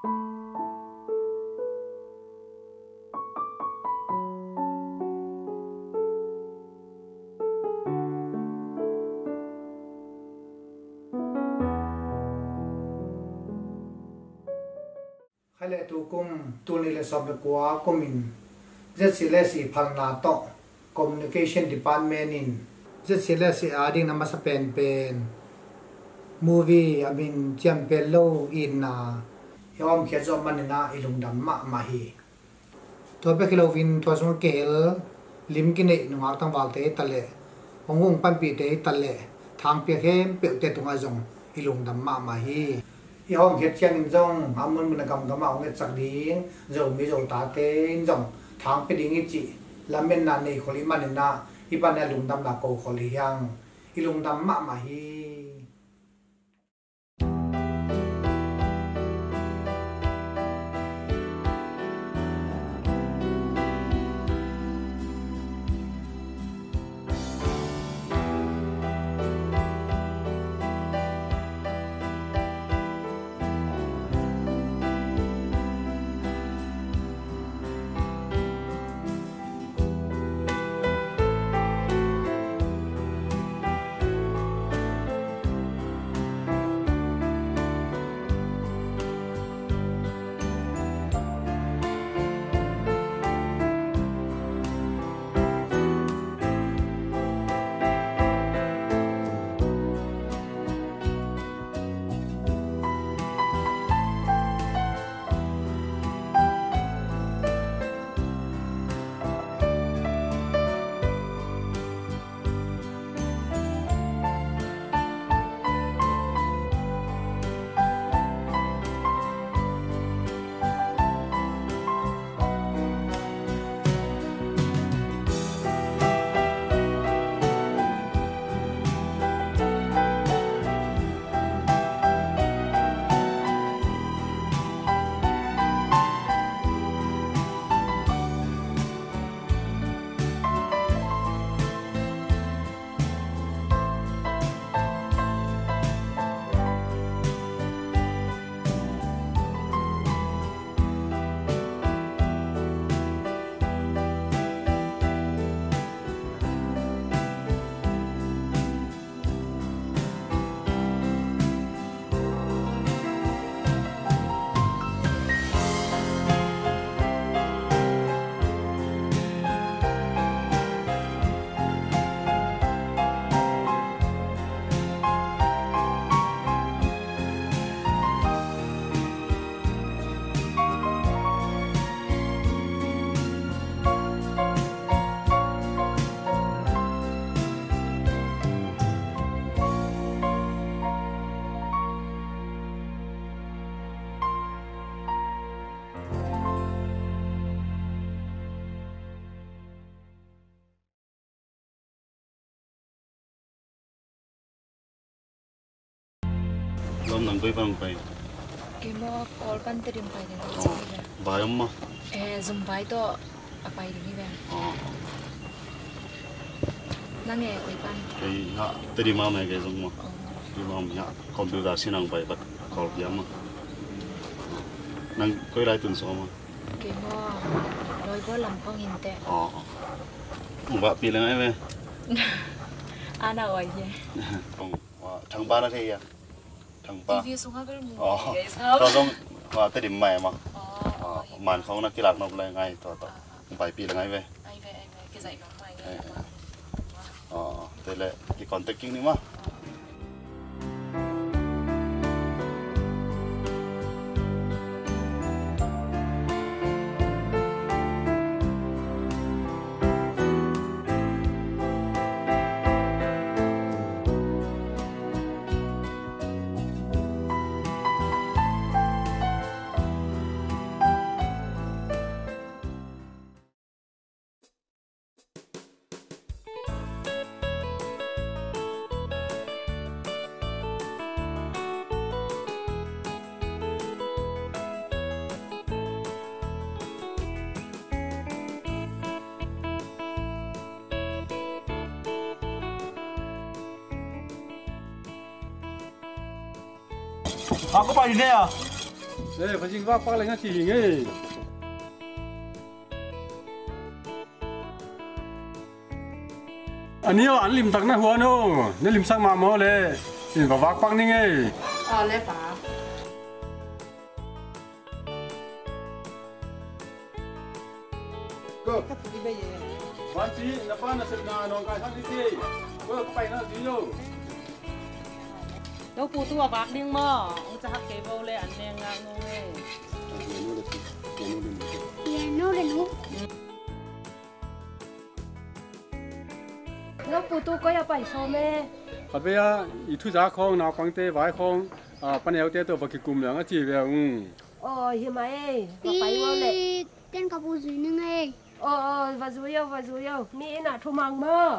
hay là tu cung tu này là sắp được quá của mình rất là sĩ phăng na to communication department in rất là sĩ ở đi nằm sát pen movie I mean champion low in na yom kia cho mình na ilung đam mà hi tôi biết cái lâu vin tôi xuống kể lim cái này nó tăng vào thế tale ông ông pan pi thế tale thang pi hem pi te tung azong ilung đam mà hi yom kia chen zong amun mình cầm cầm ông cái sắc đi rồi mi rồi ta thế zong thang pi đi chi làm bên na này kholi mình na ipan na lung đam là cầu kholi yang ilung đam mà hi Lom nang bay bang bay. Kemo call pan terim bay na chi. Bayam ma. Zoom bay to apai ri ba. Nang e koi pan. Ha terim ma mai ke zoom ma. Imam ya computer sinang bay bat call yam ma. Nang koi rai tun so ma. Kemo loi bo lam phong hin te. Ba pi lang ai ve. Ana oi ye. Wa thang ba na the ya. Thằng ba. TV xuống hai cái mù. Tao giống mà tới điểm mày mà. Màn không nó kia lạc nó lại ngay tao vài pi là ngay về. Ai về cái dạy nó mày ngay. Thế là cái còn tới kinh nữa mà. Có bài gì thế à? 反正我把人家提诶。อันนี้อันลิมตักนะหัวโน่นี่ลิมสักมาหมอเลยลิมวักปังนี่ไงอ๋อเลยป๋าก็วันที่นับป้านับเสนาน้องกายทั้งที่ก็ไปนะจีโย่แล้วปูตัววักดิ้งหม้อองจะหักเกเบิลเลยอันเนียงงงเองแล้วปูตู้ก็อย่าไปโซเม่ขับไปอ่ะอีทุจ้าของนาปังเตไว้ของปันเอวเตตัวบักกลุ่มเหลืองจีเวียอ๋อเห็นไหมก็ไปว่าเลยเต้นกับปูซุยนึงไงอ๋อว่าซุยมีน่ะทุ่มังมั้ง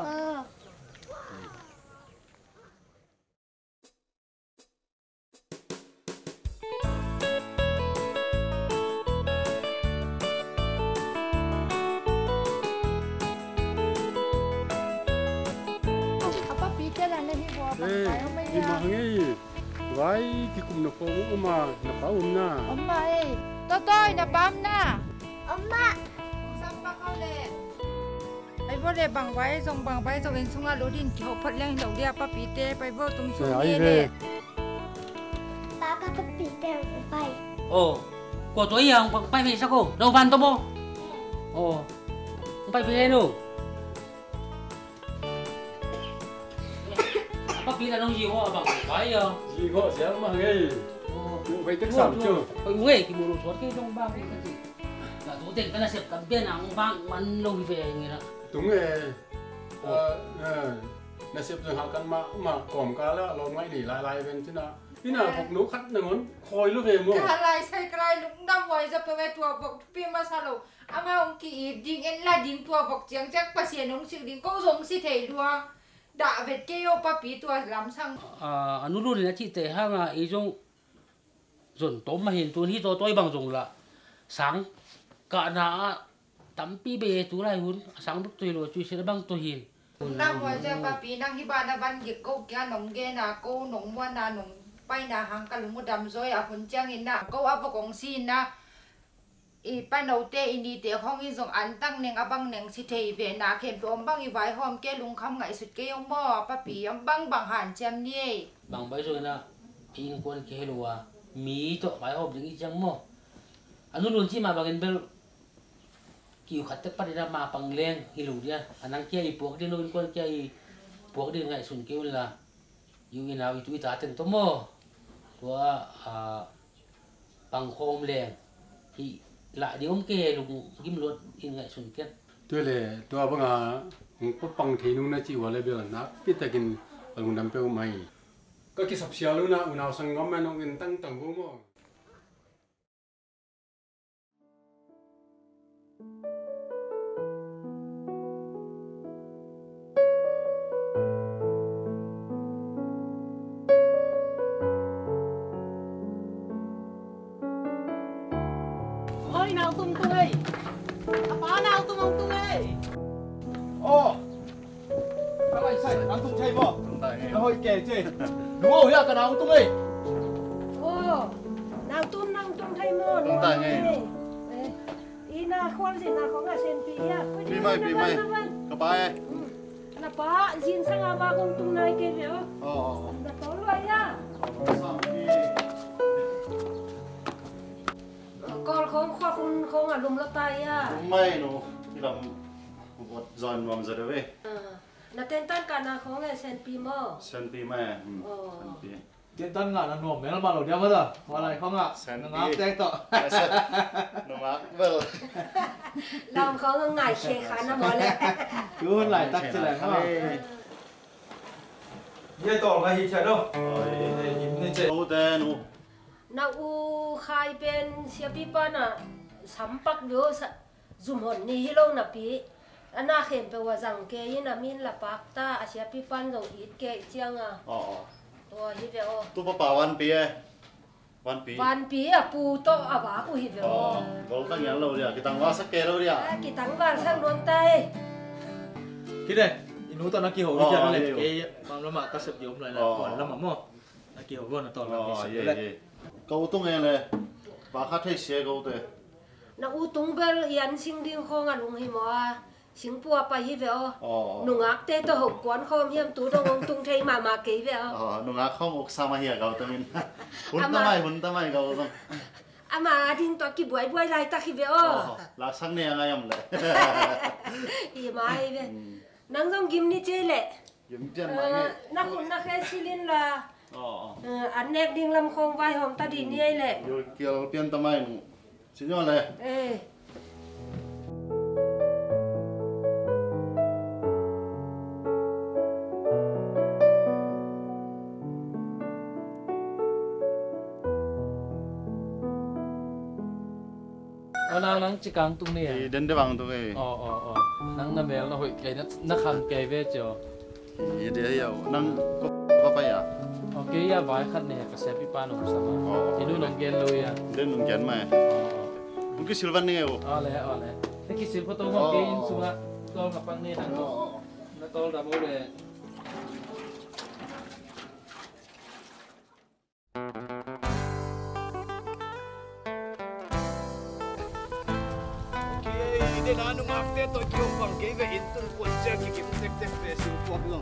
ที่มาไงไว้ที่กลุ่มนักฟ้องมานักฟ้องน่ะ 엄마 또또이 나 밤나 엄마 쌈박하래 ai vô để bằng váy rồi bên xuống lối đi kiểu phật lên đầu đeo papi tê bay vô tung xuống nghe nè ba cái papi tê bay ồ của tôi bằng bay về sao cô đâu van tôi bô ồ bay về đâu papi là nông gì họ bằng váy giờ gì họ sẽ mà nghe cũng phải tất sản chưa phải nghe cái bộ đồ thoát cái trong bao cái gì là tôi tiền cái là xếp cầm bên nào ông bang ăn lâu về người đó đúng rồi là xếp rồi họ cần mà còm cá là lon ngay để lại bên thế nào thế nào học nấu khát là ngón khoi lúc về mua cái lại sai cái lúc năm ngoài giờ phải tua bọc pin mà sao đâu ama ông kỳ điên en là điên tua bọc chẳng chắc bác sĩ ông sự điên câu giống si thể đua đã về kêu papi tua làm sang anh nuôi là chị tệ ha mà ý trong dồn tôm mà hiện tuần hít tôi bằng dùng là sáng cả na tắm pi bề tú lại hun sáng lúc tôi rồi tôi sẽ bằng tôi hiện năm ngoài giờ papi năng hiba na ban việc câu kia nông ghê na câu nông mua na nông bay na hàng cả lúc mua đầm rồi à phần trang in na câu áp vào công xin naอีป้าโนเตอินดีเตห้องอีส่งอันตั้งเนงอบังเนงสิเทเวนาเข็มตัวบังอีไว้หอมแกลุงคำไงสุดเกยงหม้อป้าปีบังบังหันแจมนี่บังไปส่วนน่ะอิงคนเกลัวมีตัวไว้หอมถึงอีจังหม้ออันนู้นรุ่นที่มาบังเงินเบลกิ่วขัดตะปัดได้มาปังเลี้ยงฮิลูเดียอันนั้นเกี่ยอีพวกที่นู้นคนเกี่ยอีพวกที่ไงสุนเกี่ยวละอยู่อีนาวิตุวิตาถึงตัวหม้อตัวปังโคมแรงที่lại đi ôm kê lục kim luật in ngại sùng kết tôi là tôi bằng có bằng thì nó chỉ vào lại bây giờ nó biết là cái bằng nằm bên mày cái sập xìa luôn na nào sang ngắm mà nó cái tăng tăng vô mà nào tung ơi, apa nào tung ông tung ơi. Ồ, các bạn sai ăn tung chay bò, nó hơi kề chứ, đúng không? Cái nào tung ơi. Ồ, nào tung thay mò, đúng không? Nghe. Ina khoan gì nào có ngà sen pia. Pi mai, các bạn. Là ba, xin sang ava con tung này kia vậy. Là tối rồi nha. Con không à lùm lấp tay à mai nó thì làm một giòn làm rồi đấy là tên tan cả là không nghe sen pi mơ sen pi mẹ Tên tân là nó nổ mấy nó bao đeo hết rồi, hoa này không ạ? Nó ngáp tét tọ. Nó ngáp vâng. Làm không ngày khé khá nó mỏi lẹ. Cứ lại tắt trên này không ạ? Như tỏ là hít chạy đâu? Nhìn lên chạy. Ô tê nụ. Na u khai bên xe pi pa na sắm bắc vô zoom hồn ni hilong na pi anh khen pe wa rằng ke yin na min la pak ta xe pi pan go hit ke chiang à to hit ve o tu pa wan pi à pu to à ba ku hit ve o gol tang yang lo dia kitang wa sak ke lo dia kitang wa sang don tai kide inu to na ki ho wi cha le ke mam lo ma ka sep yom lại là còn lắm mà mo na ki ho bon to là câu tung nghe này bà khát thấy xe câu thế na u tung bel yan sing ding khong a lung hi mo a sing pua pa hi ve o nu ngak te to hok kwan khom hiam tu dong ong tung thei ma ke ve o nó ngã không ốc sao mà hiểu câu tao mình hun ta mai câu không ama ding to ki buai lai ta hi ve o là sáng nay ngay em lại i mai ve nang jong gim ni che le dùng chân mai nghe na khun na khe silin la an nek ding lam khong vai hom ta di ni ai le rồi kêu tiền ta mai xin nhau này nang chỉ càng tung nè thì đến đây bằng tôi nang na mel na hội cái nó khăn cái về cho thì để hiểu nang có phải à ok ya vai khăn nè cái xe bị pan ông sama thì nuôi nông gen lui à đến nông gen mà cái silvan này lẽ cái silvan tôi không cái sung á tôi gặp băng nè nang nó tôi đã mua rồi Nên anh ngạc thế tôi kêu bằng cái về in tôi quên chơi cái tết về sinh hoạt luôn.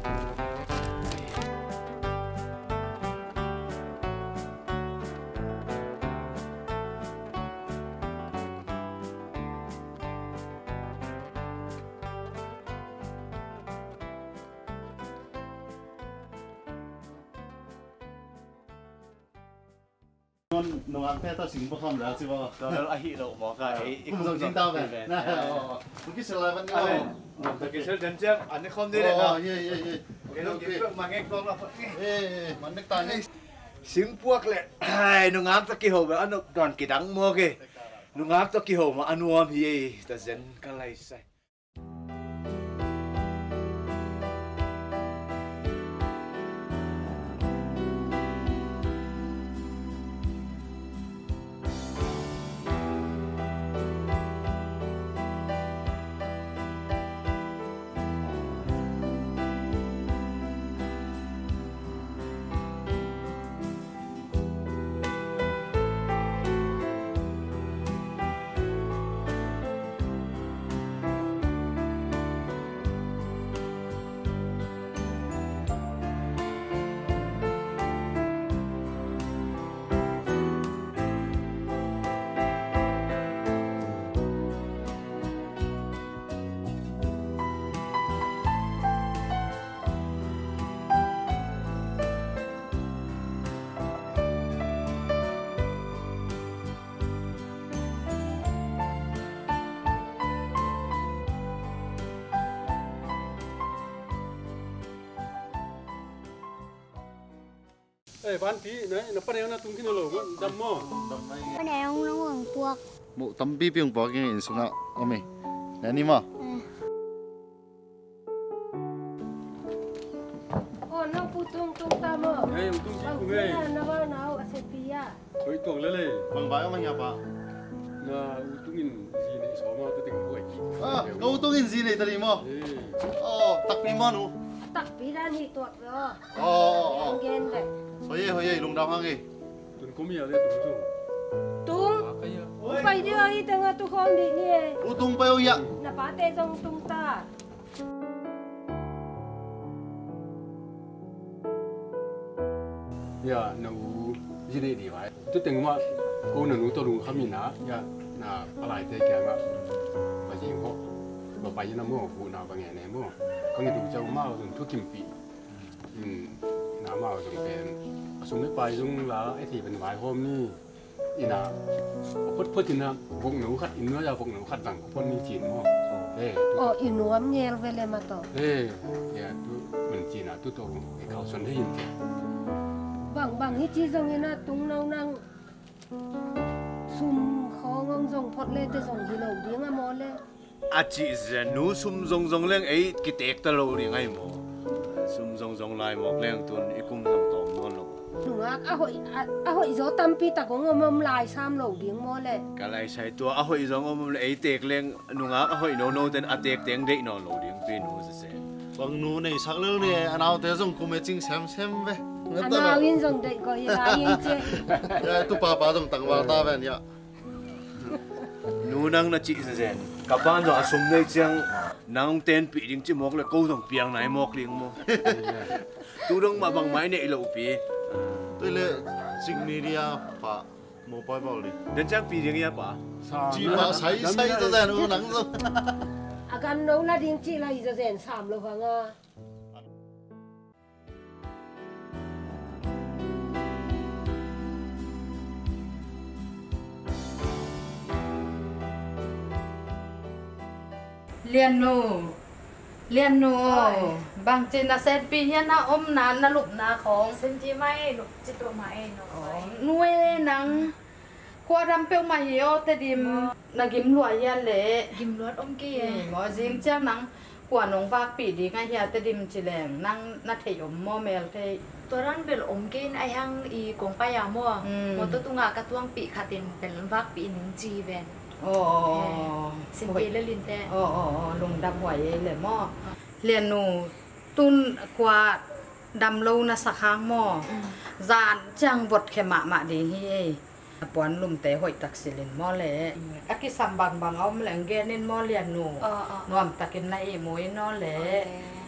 nó ăn thế tao xin bốc không được chứ bao Đó là hi đậu mỏ cái cũng giống chính tao về cái sự lại vẫn nhau cái sự đến trước anh ấy không đi đấy nào cái đó cái mà nghe con là mà nước ta này sinh buộc lệ ai nó ngáp ta kỳ hồ mà anh nó đoàn kỳ đắng mua kì nó ngáp ta kỳ hồ mà anh uom hi ta dân cái này sai ban tí đấy nó bắt đầu nó tung cái nó lỗ đâm mò Bên này ông nó quần buộc. một tấm bì biếng bỏ cái hình xuống nào ông mày nè đi mà nó phụ tung ta mò đây tung chỉ cùng đây nó vào nào ở Sepia với tuồng lên này bằng bãi ông anh nhá bà na tung in gì này số mà tôi tính quậy câu tung in gì này ta đi mà tắc đi mà nu tắc bí ra nhị tuột rồi gen đấy hồi ấy lùng đào hang gì tuần có nhiều đấy tung bây giờ ít tengah tu không đi nè tung bao nhiêu là bá tê trong tung ta ya na gì này đi vậy tôi tính mà cô nó tôi đúng không na ya na lại thế kia mà bây giờ họ bà bây giờ nó mua phụ nào bằng ngày này mua có người đủ châu mau dùng thuốc kim bịน้ำเอาจงเป็นสมมติไปจงละไอ้ที่เป็นหวายโฮมนี่อีน่ะพูดถึงนะพวกหนูขัดอินเนื้อจะพวกหนูขัดหลังพวกนี้จีนมั้งอินนัวเงี้ยเวลมาต่อเนี่ยตัวเหมือนจีนอ่ะตัวโตไอ้เขาสนให้ยินบางที่จีจงนะตุ้งนั่งซุ่มคองงจงพอดเลยแต่จงกิโลเดียงอะมอเลยอาจีจะนูซุ่มจงเรื่องไอ้กิเตกตะโลเรียงไงหมอซุ่มจงลายหมอกแรงตุนไอ้กุ้งทำตอมนอนลงหนูหอยโจตั้มปีตะกงมลายซ้ำโลเดียงมอเลยก็เลยใช้ตัวหอยจงไอ้เตกเลี้ยงหนูหอยโนเต็นอาเตกเตียงเด็กนอนโลเดียงเป็นหนูจะเสียบางหนูในสักเรื่องเนี่ยอันเอาแต่ส่งคุมจริงแซมเว้ยอันเอายินส่งเด็กก็ยังยินเจ้ตุ๊ป้าตรงตังวาตาเว้ยเนี่ย nu nang na chi zen ka ban zo asum nei chang nang ten pi ding chi mok le ko dong piang nai mok ling mo tu dong ma bang mai nei lo pi tôi lệ sinh đi pa một bài bảo đi den chang pi ding ya pa chỉ mà say cho ra nó nắng rồi agan no la ding chi la i za zen sam lo hanga liên nô bằng trên là set pi hiên na ôm na lụm naของ Xin chị mai lục chị tụi mày nó nuôi nắng qua đâm pêu mà hiểu te dim na gim lụa hiên lệ Gim luốt ông kia mò riêng chắc nắng quả nông vác bị đi ngay hiên te dim chỉ lèng năng na thấy ôm mò mèl thế Tôi đang bị ôm kia ai hăng y cùng bay à mua Một tôi tung cái tuang bị khát tiền bên vác bị những chi bên Xin chị lên liên tệ lùng đâm hoài lệ mò liền nô tun qua đâm lâu na sắc hàng mò dàn chẳng vật khẽ mạ đi hi bọn lùm té hội tắc xì lên mò lệ các cái sắm bằng ông lệ nghe nên mò liền nô nòm tắc cái này mối nó lệ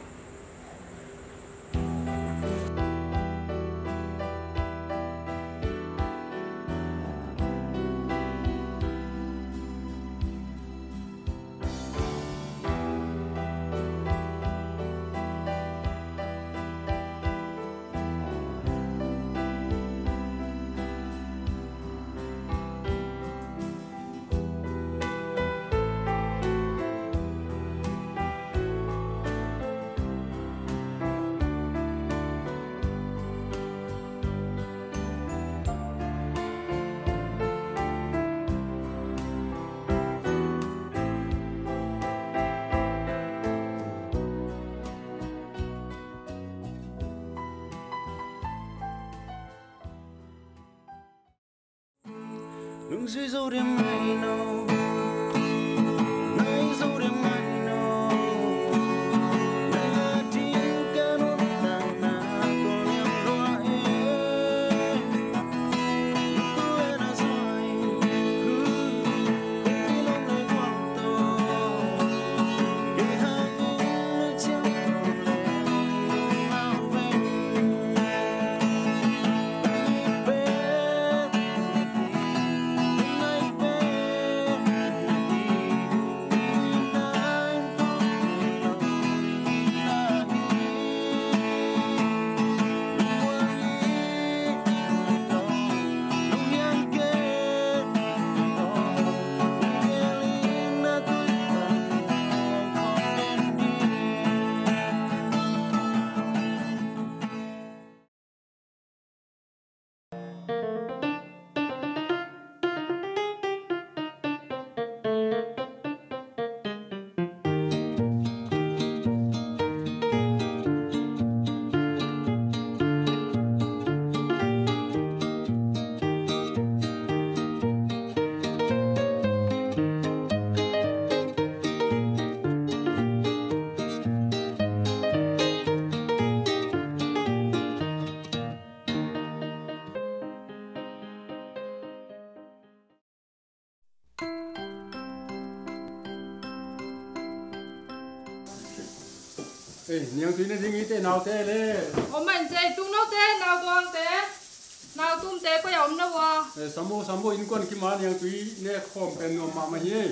nung suy dâu đêm ngày nào nay dâu đêm ngày nào na tin ca nốt nàng na có liam loa tôi đã sai không lòng này quan tâm để hàng nơi chẳng lẽ nào về Nhiều thứ nó nghĩ thế nào thế lê ông mình chơi tung nấu thế nào con thế nào tung thế có ổn đâu à sambo in con kim mà nhiều thứ nè khom pen nó mà nhỉ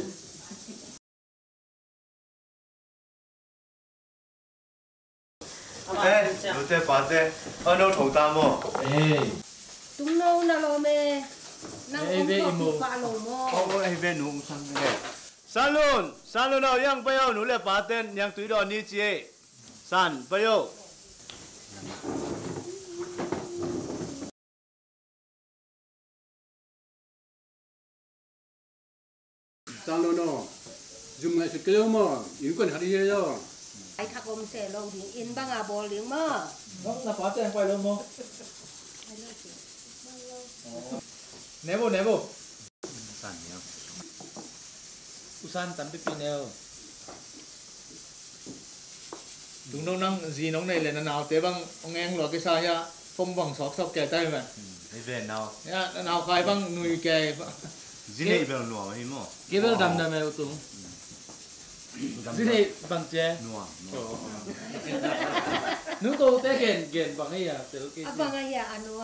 đồ tê bà tê nấu thầu tam mò tung nấu na lo me nang ôm to pa lo mo ai về nụ sang san luôn nào yang bây giờ nụ lệ bà tên yang túi đòn đi chị san bây giờ san luôn nó dùng lại cái đó mà in con hạt đi rồi ai thắc ôm xe lo thì in bang à bò liếng mà nó là phá trang quay luôn không Nebo san nhá usan tan pipi neo đúng đâu năng gì nóng này là nào tế băng ông em lo cái sao ya phong bằng sọc sọc kẻ tay mà đi về nào ya nào khai băng nuôi kẻ จีเน่เป็นนัวไหมมั้งเกเบลดำไหมอุตุงจีเน่บังเจนัวนู้นโตเตะเก่งบังไอ้ยาเตลเก่งบังไอ้ยาอันนัว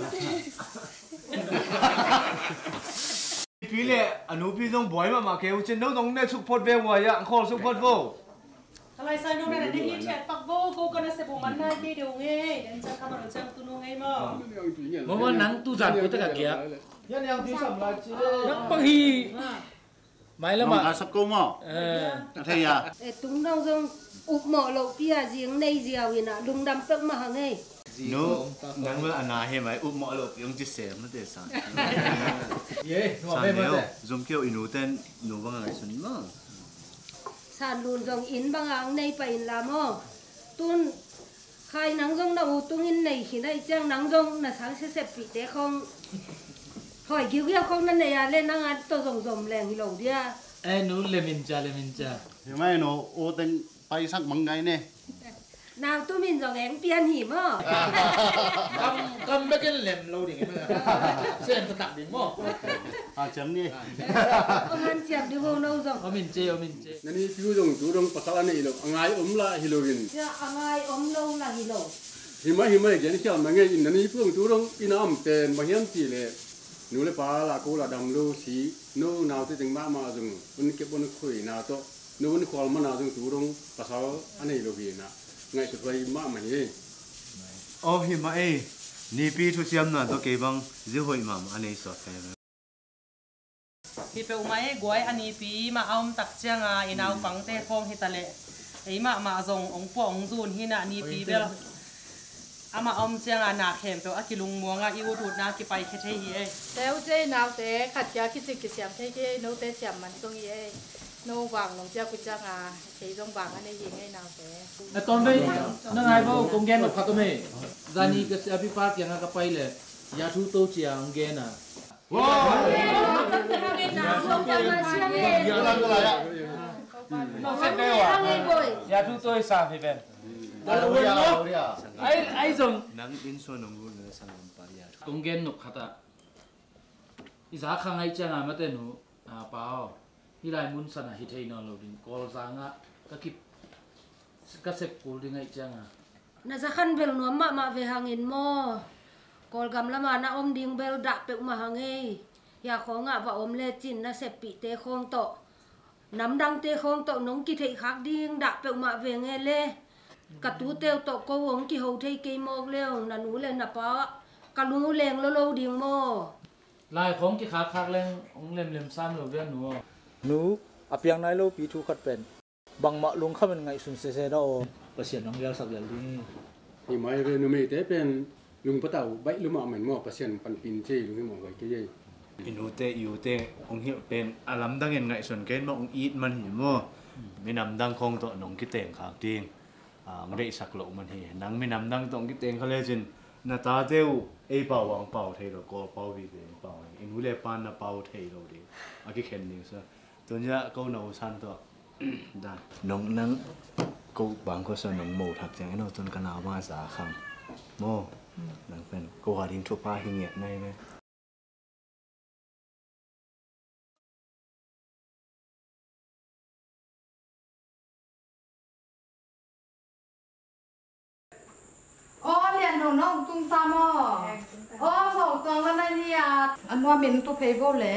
พี่เล่อนุพี่ต้องบ่อยมาเกี่ยวจะน้องเนี่ยสุกพดเววายะขอสุกพดโวอะไรใส่น้องเนี่ยได้ยินแชทปักโบกูก็น่าเสียบุมันน่าดีเดียวไงเดี๋ยวจะทำอะไรจะตุนงไงมั้งเมื่อวันนั้นตู้จานกูตะกักเกียยังที่สำคัญนักบังฮีไม่ละมาสักกูมั้งใช่ยาตุ้งน้องจงอุบหมอเราพี่อาเจียงในเจียวยินะลุงดำเปิกมาหางไงนู้นั่งเมื่ออนาเห็นไหมอุบหมอเรายังจะเสียมันเดือดสั่นเย่หนูไม่มาเลยจงเกี่ยวอินูเต้นหนูบ้างไงสุดมั้งสารลุนจงอินบางอังในไปอินลามอตุนใครนังจงเราตุงอินในขีดได้เจ้านังจงน่ะทั้งเสพปีเตะของหอยกิ้วเกี่ยวของนั่นเนี่ยเล่นนังอันตัวจงจมแรงฮิโลเดียหนูเลมินจ่าเห็นไหมหนูโอเต็งไปสักมังไงเนี่ยนางตุ้มินจงแองเปียนหิมอ่ะกำไม่กินเล็มเราดิ่งมั้ยเส้นตัดดิ่งมั้งเจ็บนี่มันเจ็บดิวงเราจงมินเจนั่นนี่พี่จงดูตรงปัสสาวะนี่ฮิโลอ่างไงละฮิโลกินจะอ่างไงเราละฮิโลหิมะเดี๋ยวนี้เช้ามันไงนั่นนี่พี่จงดูตรงอินน้ำเต็นบางอย่างจีเลยหนูเลยปลาละกูละดำลูสีนู้นาวที่ถึงมาจงวันนี้เก็บบนคุยนาโตนู้นคอลมันนาจงดูตรงปัสสาวะอันนี้ฮิโลกินนะไงสุดไปมามันนี่โอ้หิมะนี่พี่ทุกอย่างน่ะตัวเก็บังจะหอยมาอันนี้สดเลยพี่เปลมากวยอันนี้พี่มาเอาตักเจียงอินเอาปังเตะคงฮิตาเล่ไอ้มาส่งองปองจูนฮินะนี่พี่เบลอามาอมเจียงหนาเข็มเปลกิลุงมัวงอีวูดูดนากิไปแค่เที่ยเซลเจนาวเตะขัดยาคิดสิกิเสียมเที่ยโนเตะเสียมมันตรงนี้โนบางลงเจ้ากุจ้างใช้ตรงบางอันนี้ยิงให้นาวเตะตอนไปนั่งไงบ่กงแกนพักก็ไม่จานี่ก็เสียพี่ปาร์กยังก็ไปเลยยาทุโตเจียงแกน่ะว้าวยาทุโตสาพี่เป็นไอ้จงนังอินส่วนของคุณเนี่ยสั่งปายากงแกนนกขัดอีสาขังไอ้เจ้ามาเต้นหนูเปล่าที่ไรมุนสันหิตให้นอนเราดิกอลสังก็คิดก็เสพกูดิไงจังน่าจะขันเบลนัวมาเวหางอินโมกอลกำละมานะอมดิงเบลดักเปกมาหางเงยอยากของว่าอมเลจินน่าเสพปีเตะคงโตน้ำดังเตะคงโตน้องกิเทคักดิงดักเปกมาเวงเงยเลยกระตูเตวโตก็วงกิหูเทยกีโมกเลี้ยวนันหูเลยนะป้ากะลุงเลงโลดิงโมลายของที่ขาคักเล่งองเล่มซ้ำหรือเวียนหนูอภิยังนายโลปีทุกขัดเป็นบางมาลุงเข้าเป็นไงสุนเสเสดโอประเสียน้องเลี้ยวสักอย่างนี้ที่หมายเรื่องนี้แต่เป็นลุงปะเต่าใบลุงมาเหมือนหม้อประเสียนปันปินเจลุงให้หม้อไว้ก็ยัยอินูเตอยู่เตองเหี่ยวเป็นอารมณ์ดังเงินไงส่วนเกณฑ์มาองอีดมันหิมไม่นำดังคงตัวน้องกิเตงขากจริงไม่ได้สักโลมันเห็นนังไม่นำดังตรงกิเตงเขาเลยจินนาตาเจ้าเป่าวังเป่าเทโลก็เป่าวีเป่าเอินูเลปานนาเป่าเทโลดีอากิเคนนิงซะตัวนี้ก็หนูสันตัวได้น้องนั่งกูบางคนส่วนน้องโมถักจังไอ้น้องจนกันหนาวมาสาคังโมนั่งเป็นกูหาดิ้งทุบผ้าหิ้งเงียบในไหมอ๋อเรียนน้องตุ้งตามอ๋อสองตัวกันได้เนี่ยอันว่าเป็นตัวเพย์โบเล่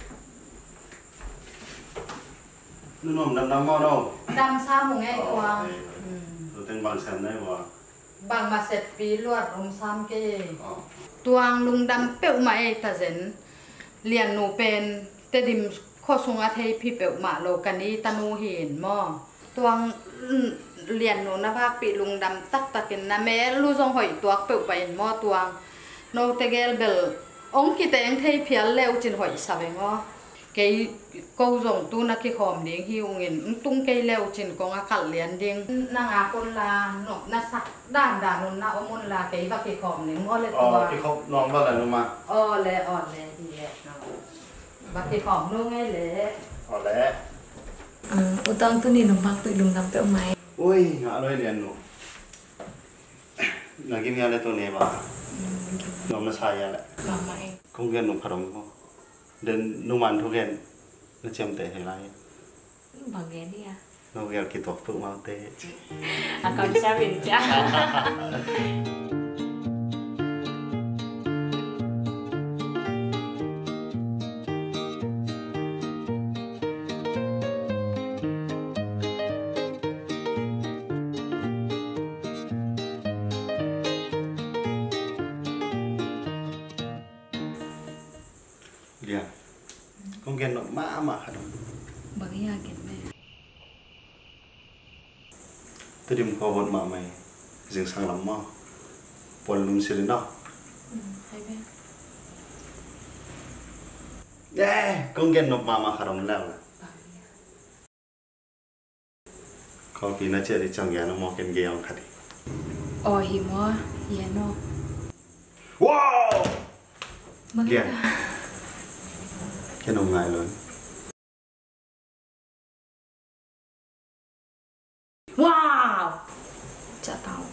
นุ่มดำมั้งเราดำซ้ำหงไงตัวตัวเต็งบางแสนได้บ่บางมาเสร็จปีลวดรุมซ้ำเกตัวลุงดำเปียวมาแต่เซนเรียนหนูเป็นแต่ดิมข้อสงอาเทพี่เปียวมาโลกันนี้ตานูเห็นหม้อตัวเรียนหนูนะภาคปีลุงดำตักตะกินนะแม่รู้ทรงหอยตัวเปียวไปหม้อตัวโนเตเกลเบลองกิเตงเทเพียเร็วจินหอยสับเองอ๋อcái câu dùng tu na cái khom điếng hiu nghìn tung cây leo trên con ngã cắt liền điếng na con là nọ na sắc đàn đàn na ôm là cái và cái khom này ngon lên tua cái khom ngon bao lần mà lẹ thì lẹ và cái khom nó ngay lẹ lẹ ô tông tôi nhìn đồng bạc tôi đừng làm tẹo mày ôi ngã đôi liền nụ là cái nghe lên tôi này bà nó sai vậy không ghen nụ khởi động không dan numan thugen na chem te helai bằng nghe đi à no gel ki tok pu mau te à còn sao vậy cha dia con gen no ma hadam bằng nghe kể mẹ tedim ko bot ma mai jing sang lam ma pol lum sir no hay bé con gen no ma hadam la ko pi na che ri chang ya no mo ken ge ong khadi hi mo ya no wow bằng nghe cái nông ngài lớn wow chả tao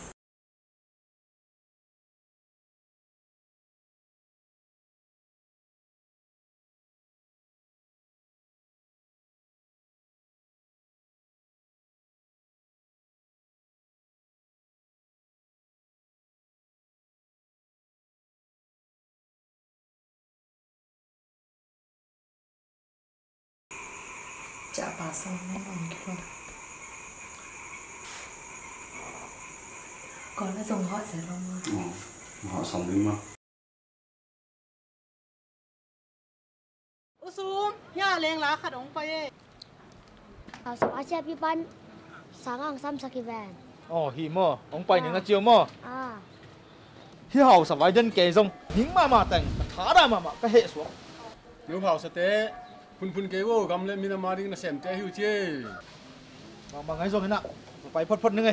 chả bà xong nó ngon luôn còn nó dùng họ sẽ không họ sống đi mà Usum ya leng lá khát ống bay sao ai chơi pipan sáng ăn xăm saki van hi mo ông bay những cái chiều mo à hi hậu sao vài dân kề rong những mà tành thả ra mà cái hệ xuống nếu vào sẽ té phun kế vô gầm lên mình mà đi là xem té hiu chứ mà ngay rồi cái nào bay phật nữa ngay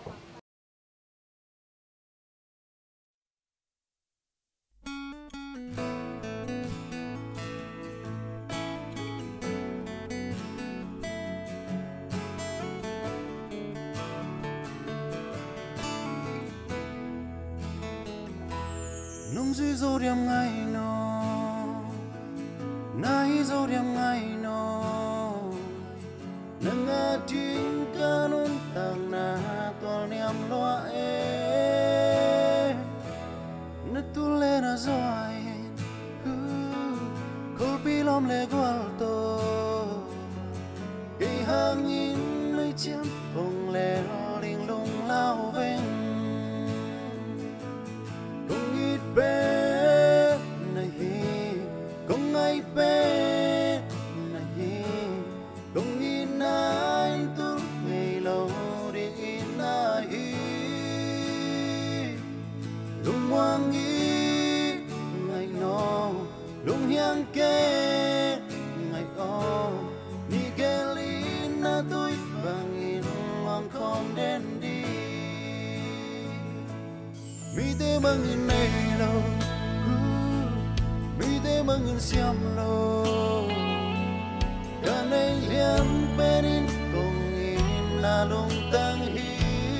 nông dư dô điểm ngày nó nai dô điểm ngày nó nâng ngã chính ca nôn tàng na toal niam loa nè tu lê na zoai kol pi lom lê gwal to cây hangin nơi chiam bông lê linh lung lao veng bé này không ai bé này không in ai tu ngày lâu đi in ai lung hoang ý ngày nó lung hiang kê ngày o ni kê linh na tôi bằng in hoang không đến đi mi te mangin nei lo mi te mangin siam lo ya nei liam penin kong in la lung tang hi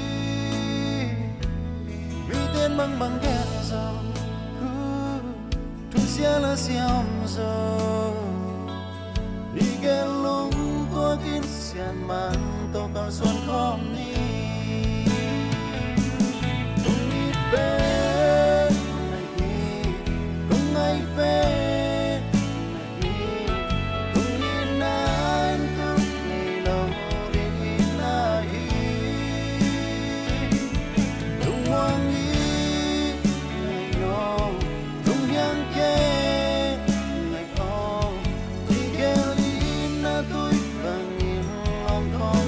mi ten mang ger zo tu sia la siam zo ni gen lung to kin sian man to kal suan khom ni bé này không ai bé này không in ai tu ngày lâu đi in ai không hoang ý ngày nó không hiang kê ngày o chỉ kê linh na tôi bằng in lòng khó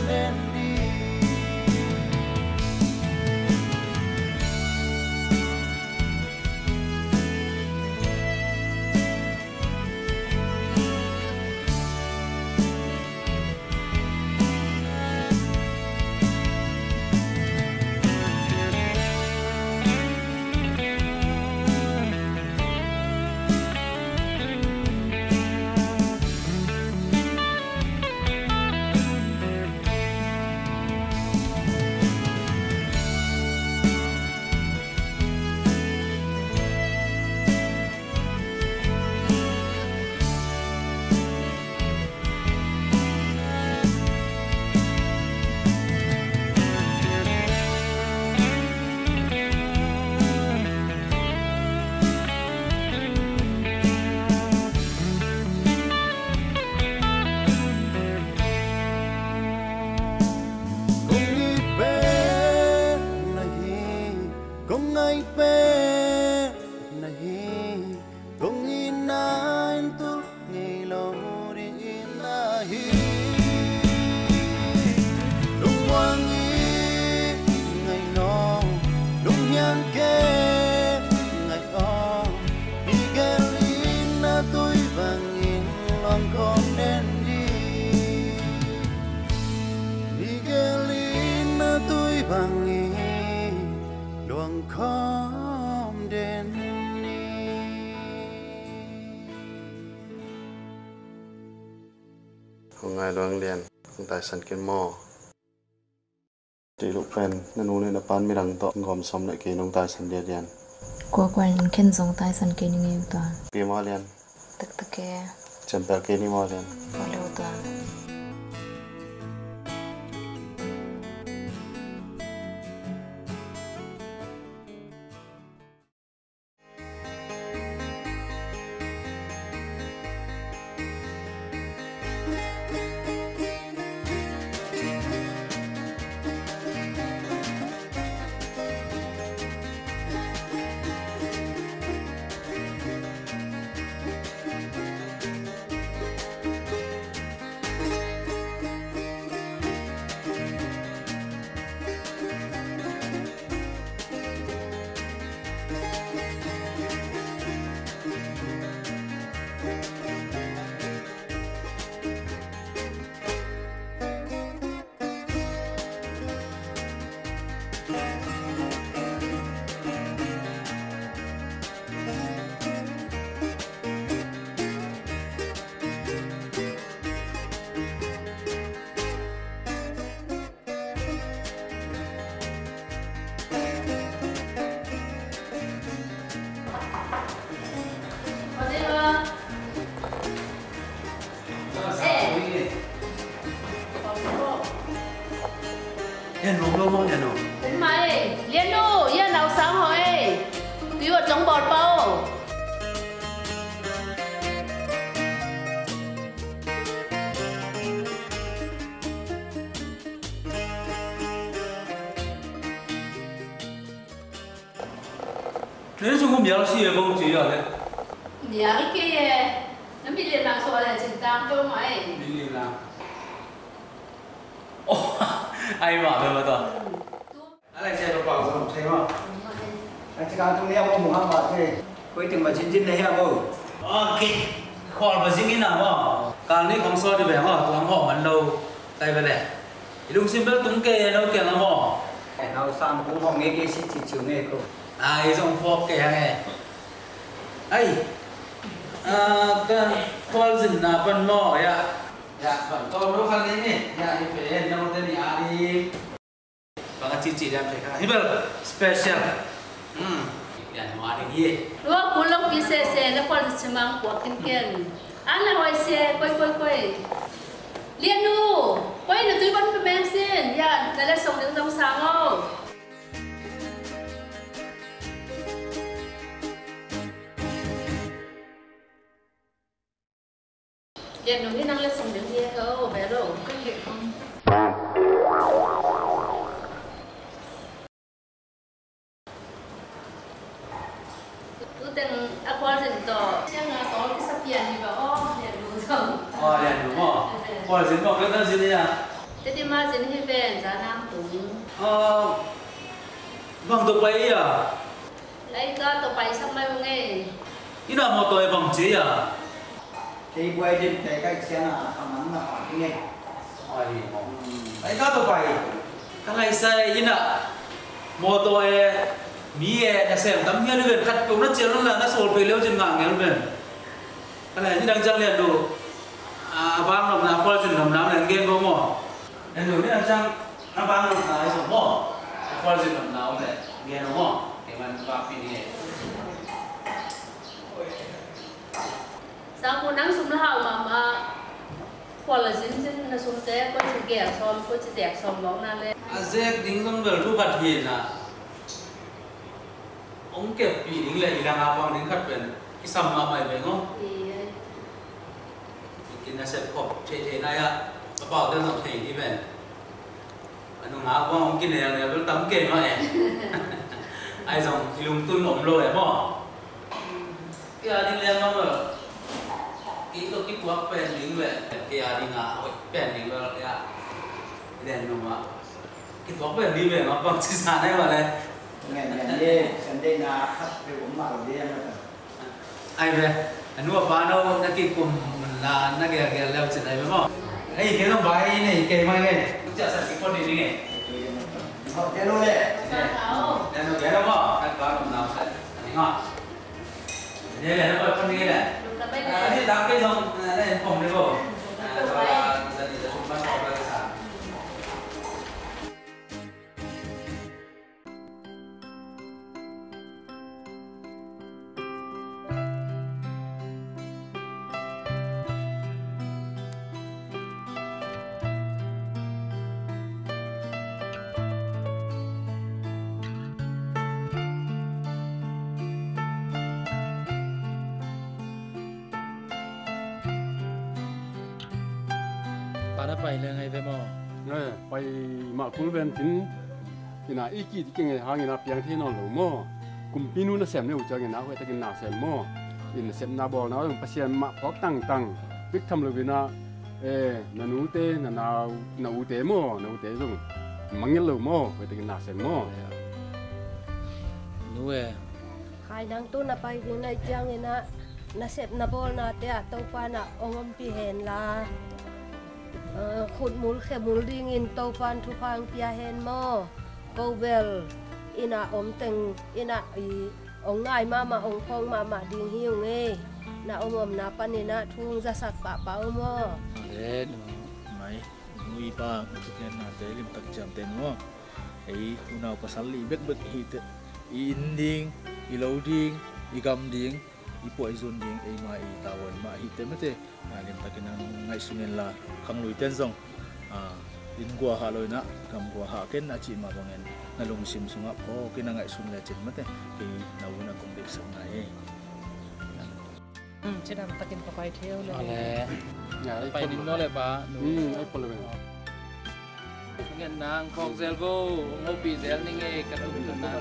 luang khom đến đi đi gelin na tôi bằng nghe luang khom đến hôm nay luang liền không tại sân kiến mò chỉ lúc quen nên uống nên pan mi đằng to gom xóm lại kia nông tài sân địa liền qua quen khen giống tai sân kia như nhiều toàn kia mò liền tức tức kia chấm bèo kia ni mò liền qua lâu toàn Yên nóng đâu mong nhà nó. Đến mày, liên đu, yên nào sáng hỏi, cứ ở trong bọt bao. Thế chúng không nhớ gì không chỉ rồi đấy. Nhớ cái nó bị liên lạc rồi là chỉnh trang cho mày. Bị liên lạc. Ai bảo thôi mà tôi. Anh lại xe nó bảo không xe mà. Anh chỉ cần trong này ông muốn bảo thế, cuối cùng mà chín này hả bố? Ok, khoan vào dính cái nào mà. Càng đi không soi thì bé mà, tôi họ mình đâu tay về này. Đúng xin biết túng kê đâu kèm nó mỏ. Cái nào sang cũng họ nghe cái chỉ chiều nghe cô. Ai trong phô kè này. Ai, cái khoan dừng là phần mỏ vậy. Dạ, phần to nó khăn lên nè. Dạ, thì phải lên đâu tên thì đi. Và cái chỉ đem phải khá. Hi bel special. Dạ, nó ăn được gì? Lúc cuốn lông bị xe nó còn chỉ mang của kiên. Anh là hỏi xe quay. Liên đu, quay là tôi vẫn phải men xin. Dạ, đây là sống những dòng sáng không? Liên đu cái năng lên sống những gì không? Bé rồi, cái gì không? Tên aqua dần to, xem là có cái sắp tiền thì bảo liền đủ không? Liền đúng không? Qua dính vào cái gì đấy à? Thế thì mà dính hết về giá nam cũng. Vâng tôi quay à? Lấy có tôi quay xong mai nghe. Ý là một tôi vòng chế à? Thì quay trên cái xe là thằng hắn là phải nghe. Lấy có tôi quay. Cái này xe ý là một tôi mỹ đã xem tấm hiên về khát cũng rất chiều lắm là nó sồn về leo trên mạng nghe luôn về. Cái này như đang trang liền đủ. Vang lồng nào qua chuyện lồng nào liền game không mỏ. Nên đủ đang trang nó vang lồng nào sồn mỏ. Qua chuyện lồng nào để nghe nó mỏ. Để mình vào pin nghe. Sao cô nắng sum lao mà qua là dính là sum té có chỉ kẹt xóm có chỉ dẹt xóm bóng na lên. Dẹt đính con về thu bát hiền à. Ông kẹp bị đính lệ là ngà vang đính khát về cái sầm mà mày về không? Cái này sẽ có thế này à. Bảo tên dòng thầy đi về. Anh ngà vang ông kia này là tấm kề mà em. Ai dòng thì lùng tung ổng lôi em bỏ. Cái đính lên không rồi. Cái cuộc pen đính về cái đính ngà pen đính về cái đèn đúng không ạ? Cái cuộc pen đi về mà bằng chỉ sản này mà này. Ngày đi, sáng đây là khách về uống mà đi em rồi. Ai về? Anh nuôi bán đâu? Cái cùng là nó kìa leo chuyện này phải không? Ấy cái nó bài này kề mai này, chả sản cái con này đi nghe. Họ cái luôn đấy. Đây nó cái đâu mà, các bạn làm nào sẽ, ngon. Đây là nó con đi này. Đi đám cây rồng, đây phòng đây bộ. Rồi là giờ thì chúng ta học ra sản. Paraไปเลยไงไปมอไปมาคุณเป็นถึงกินอีกี่ที่เก่งหากินเพียงที่นอนหรือมั่วกุมปีนู้นเสียมเนี่ยจะกินไว้แต่กินหนาเสียมมั่วกินเสียมนาบอนะต้องเสียมมาพอกตั้งวิกทำเลยนะนานูเตนาอูเตมั่วนาอูเตส่งมังเงลเลยมั่วไว้แต่กินหนาเสียมมั่วนู้ใครนั่งตู้น่ะไปกินในจังเลยนะน่ะเสพน่ะบอลน่ะเตะตัวปาน่ะองค์ปีเห็นละขุดมูลเขมูลดิ่งอินโตฟันทุพังเปียเฮนโมโกเวลอินาอมเต็งอินาองง่ายมาองพองมาดิ่งหิวเงน่ะอมน่ะปันนี่น่ะทุ่งจะสักปะเปาโมไม่งูอีป้าทุกอย่างน่ะเตลิมตักจำเต็มโมไอ้อุณาก็สัลลีเบ็กฮิตอินดิ่งอิโลดิ่งอิกำดิ่งอีป่วยส่วนดิ่งไอ้มาไอ้ตาวันมาฮิตเต็มเต้เล่นตะกินไงสุนิลาขังลุยเต้นซงดินกัวหาเลยนะกำกัวหาเก็นอาชีพมาบางเงินนั่งลงซิมสุงะพอกินไงสุนเลยจิตมั้งเต้ที่นาวุ้นคงเด็กสังไงจะนำตะกินไปเที่ยวเลยไปดินน้อยเลยปะไอ้คนเลยเงินนางคองเซลโก้งบปีเซลนี่ไงกันดูกันนะ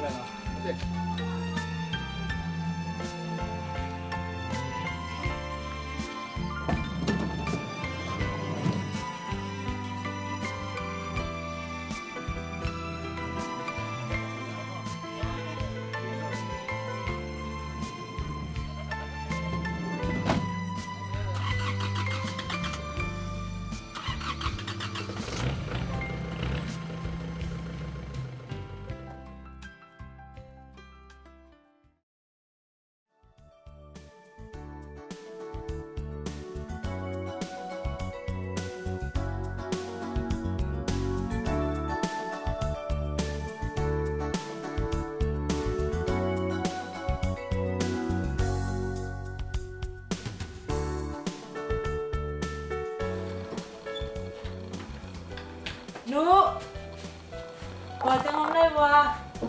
นูพอจะห้องได้วะ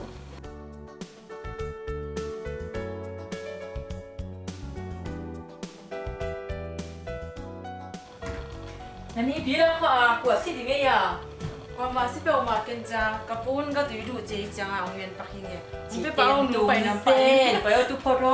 นั่นนี่พี่เราค่ะกว่าสิดีไงอ่ะกว่ามาสิเปล่ามากันจ้ากระปุนก็ดูดูเจ๊จังอ่ะเงินปักยังไงจีเป้าหนูไปน้ำไปไปเอาตุ๊กโพโร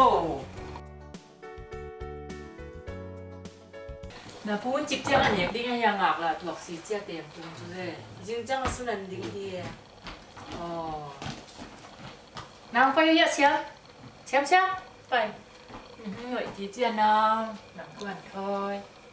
那不问接这样也定样啊啦，落时这点工作嘞，已经这样是能定的。哦，那快要签，签，ไปหน่อยทีเจียนะหนังกวนคอย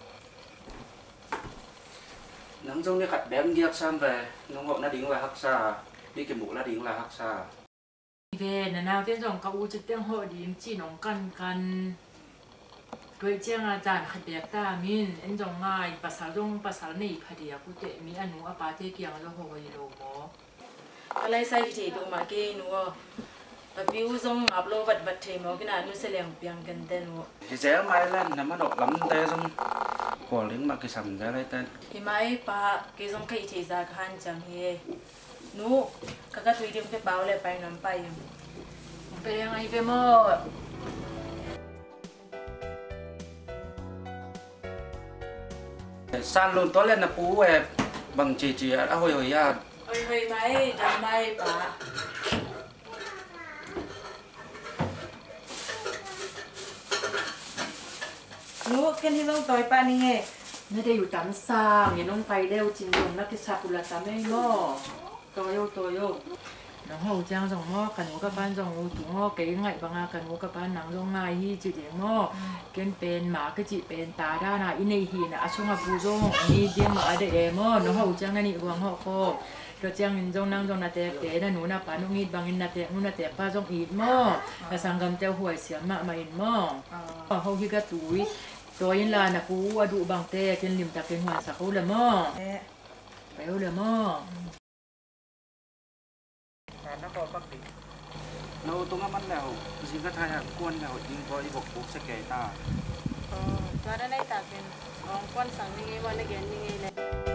nắng giống như khát bém đi hắc sam về nông hộ nó đính là hắc sa đi cái mũ là đính là hắc sa về là nào tiên dòng cậu trực tiên hội đi chỉ nông cănด้วยเจ้าอาจารย์ขัดเบียกตามินเอ็นจงง่ายภาษาจงภาษาในพอดีกูเตมีอนุอาปาเตเกียงจะหัวยีโรโมอะไรใส่ที่ดูมาเกนัวแบบวิวจงอัพโหลดบัตรเทมอกินานุเสลียงเปียงกันเต้นัว thì dễ mai lên nằm ở độ lắm tê xong quả lính mà cái sầm ra đây tên thì mai pa cái jong cái thì ra khan chẳng hề nu các cái tùy điểm cái báo lạiไปน้ำไปยังไงไปหมด san luôn tối lên là pú về bằng chỉ đã hồi à hồi mấy đám mấy bà นู้กันที่ต้องต่อยปานี่ไงไม่ได้อยู่ตามซางอย่าน้องไปเร็วจริงลงนักศึกษาปุระตามไม่หม้อตัวโย nó hậu trang dòng mò cần ngủ các bạn dòng ngủ tụ ngô cái ngày bằng à cần ngủ các bạn nắng dòng ngày hi chỉ để mò kiến pen mà cái chị pen ta ra na in hi na sung apu dòng hi dia mà để mò nó hậu trang này vàng họ kho rồi trang in dòng nắng dòng na tệ na nụ na pa nụ ít bằng in na tệ nụ na tệ pa dòng ít mò là sang gam teo huai xiêm mà in mò hậu hi cái túiตัวยินลานะกูว่าดูบางเต้เจนลิมตะเกนหัวสักเขาเลยมั้งไปเอาเลยมั้งนักบอลปักติเราตรงนั้นมันแล้วจริงก็ทายหักกวนแล้วยิงพออีบอกปุ๊บสเกตตาตัวนั้นได้ตาเป็นลองก้อนสั่งนี่ไงวันนี้เกนนี่ไงเลย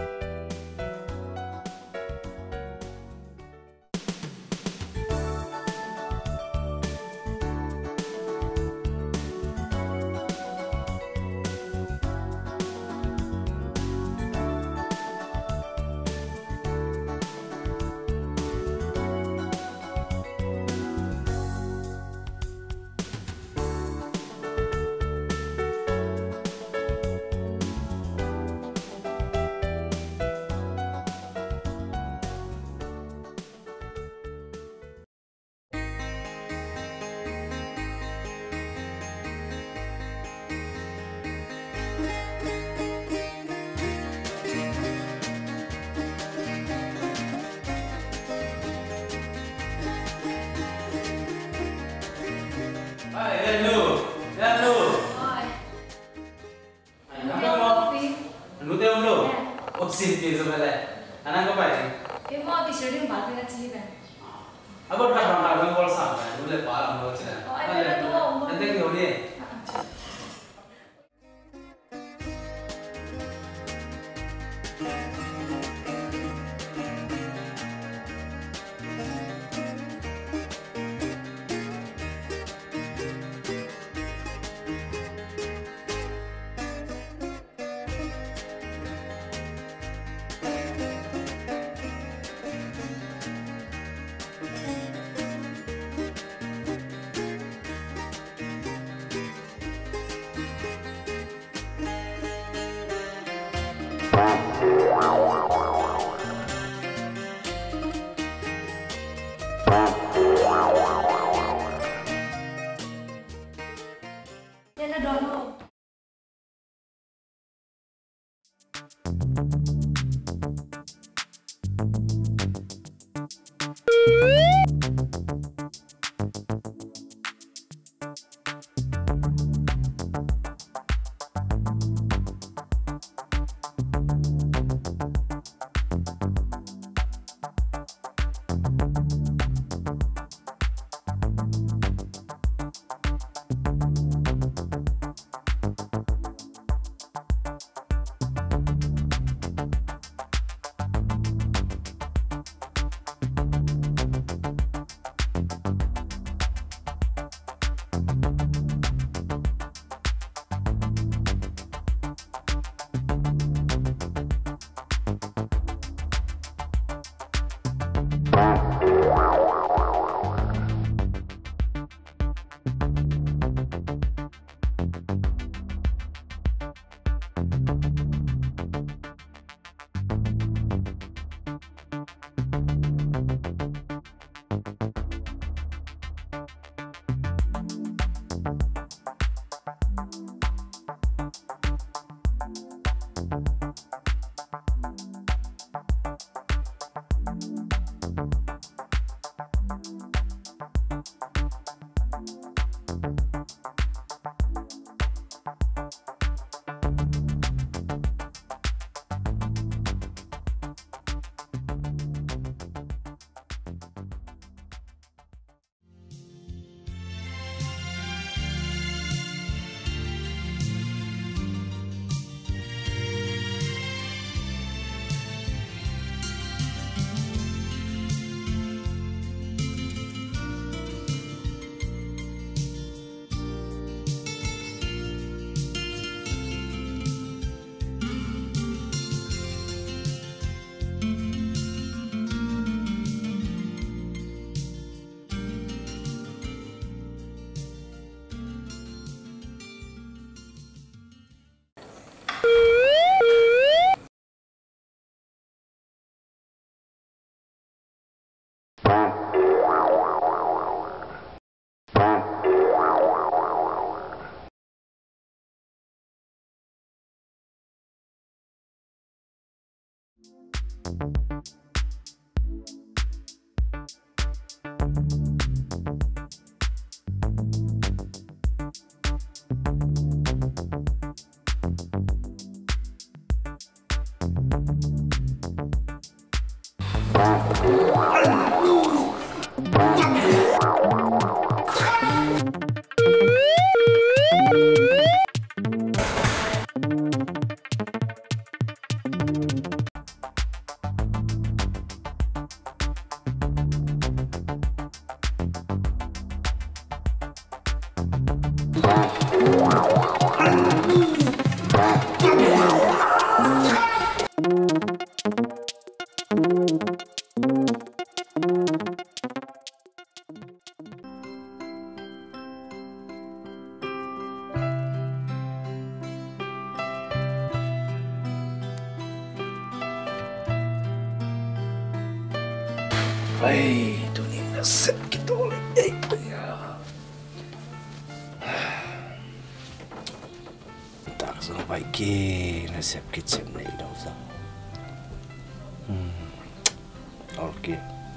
Sinti sebenarnya, anak apa ini? Mau t-shirt yang bagus sih kan? Apa pernah makan gol sama? Dulu parah mau cina. Nanti kau ni. Ay, tụi nhìn nó xếp cái đồ lên đây. Tak sao vậy kia nó xếp cái chân này đâu ra. Ok.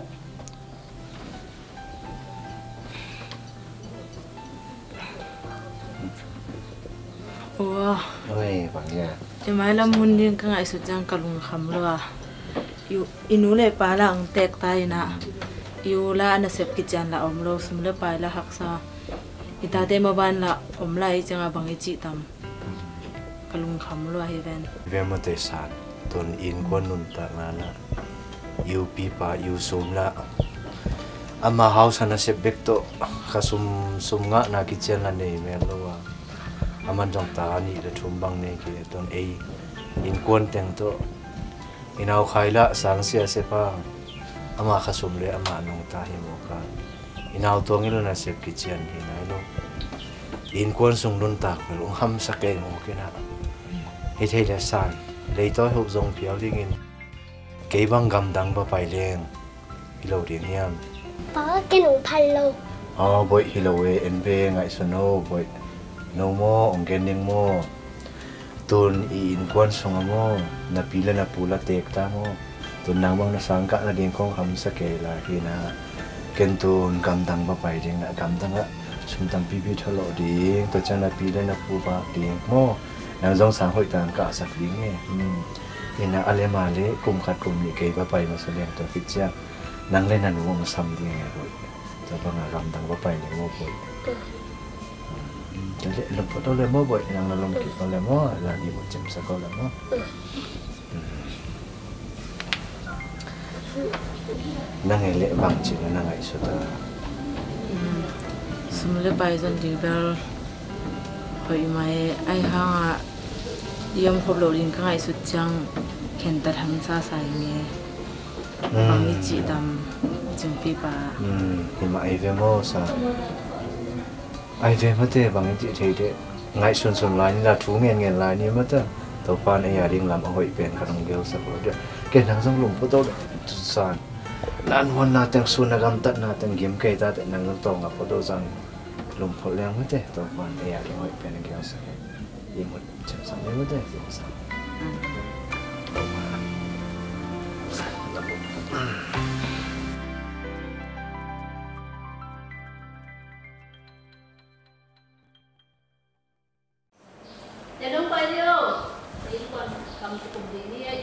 Ủa. Ôi, bằng nha. Thì mai làm hôn điên cái ngày sụt giang kalung khăm rồi à. Inu le pa lang tek tay na. Iu la na sep kitchen la om lo sum le pa la haksa. Ita te ma ban la om lai changa bangi chi tam. Kalung kham lo hi ven. Ve ma te san ton in kon nun ta na na. Iu pi pa iu sum la. Ama house na sep bek to sum nga na kitchen la nei me lo wa. Aman jong ta ni da thum bang ne ki ton ei in kon teng to inaw khaila sang sia sepa ama khasum le ama nong ta hi mo ka inaw tongilo na sep kitchen hi na lo in kon sung lun tak lo ham sa ke mo ke na he thei la san le to hop zong piao ding in ke bang gam dang ba pai leng hilo ding hiam Có cái nụ phanh luôn. boy hilo we en be ngai so no boy no mo ong gen ning mo tun in kon song mo na pila na pula tek ta mo tun nang bang na sangka na ding kong ham sa ke la hi na ken tun gam dang ba pai ding na gam dang a sum tam pi pi thalo ding to chan na pila na pu ba ding mo nang jong sang hoi tang ka sak ding ne ina ale ma le kum khat kum ni ke ba pai ma so leng to fit cha nang le na nu mo sam ding e boy to ba na gam dang ba pai ni mo boy jadi lemput tu lemo boy yang dalam kita lemo lah di macam sekolah lemo. Nang elek bang cik nang ai sudah. Semula paisan di bel. Hoi mai ai hang diam khop lo rin kai sut chang khen ta tham sa sai nge. Bangi chi dam jumpi pa. Ni mai ve mo sa. Ai về mất thế bằng chị thấy thế ngay xuân lại là thú nghèn lại như mất thế tàu pan ấy à điên làm ở hội biển khả năng gheo sắp rồi cái năng giống lùng photo sàn lan hoàn na tiếng xuân là gam tận na tiếng game cây ta tại năng giống tàu ngập photo rằng lùng photo leng mất thế tàu pan ấy à điên hội biển gheo sắp đi một chân sàn đấy mất thế sàn Dạ đúng phải điêu. Đi còn cầm cái cùng đi ấy.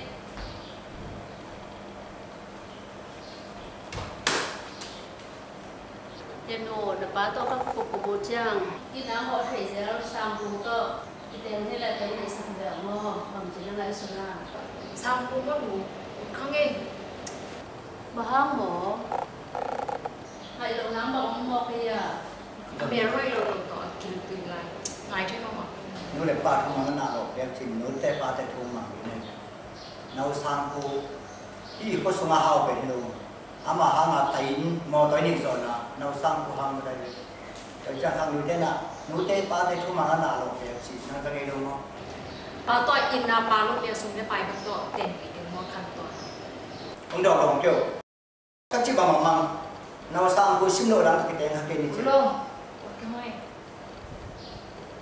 Dạ nô, đã bá tao các cuộc của bố chàng. Khi nào họ thấy sẽ sang vùng tao, thì tên thế là cái này sang được mò, bằng chỉ là lại xuống là sang vùng có đủ không nghe. Bà hang mỏ, hay lâu lắm bằng mò kia. Mẹ rồi rồi có chừng từ lại, ngày chứ không ạ. Nếu để ba thùng mà nó đẹp thì nếu để ba để thùng mà này nấu sang cô đi có số hao về đâu ama hang tay mò tay nhìn rồi là nấu sang cô hang đây rồi chắc hang như thế nào nếu để ba để thùng mà nó đẹp thì nó cái gì đâu mà tôi in na ba lúc bây giờ phải bắt đầu tiền bị đường mua khăn tôi không được đồng kiểu các chị bà mama nấu sang cô xin lỗi lắm cái tiền cái gì chứ luôn cái này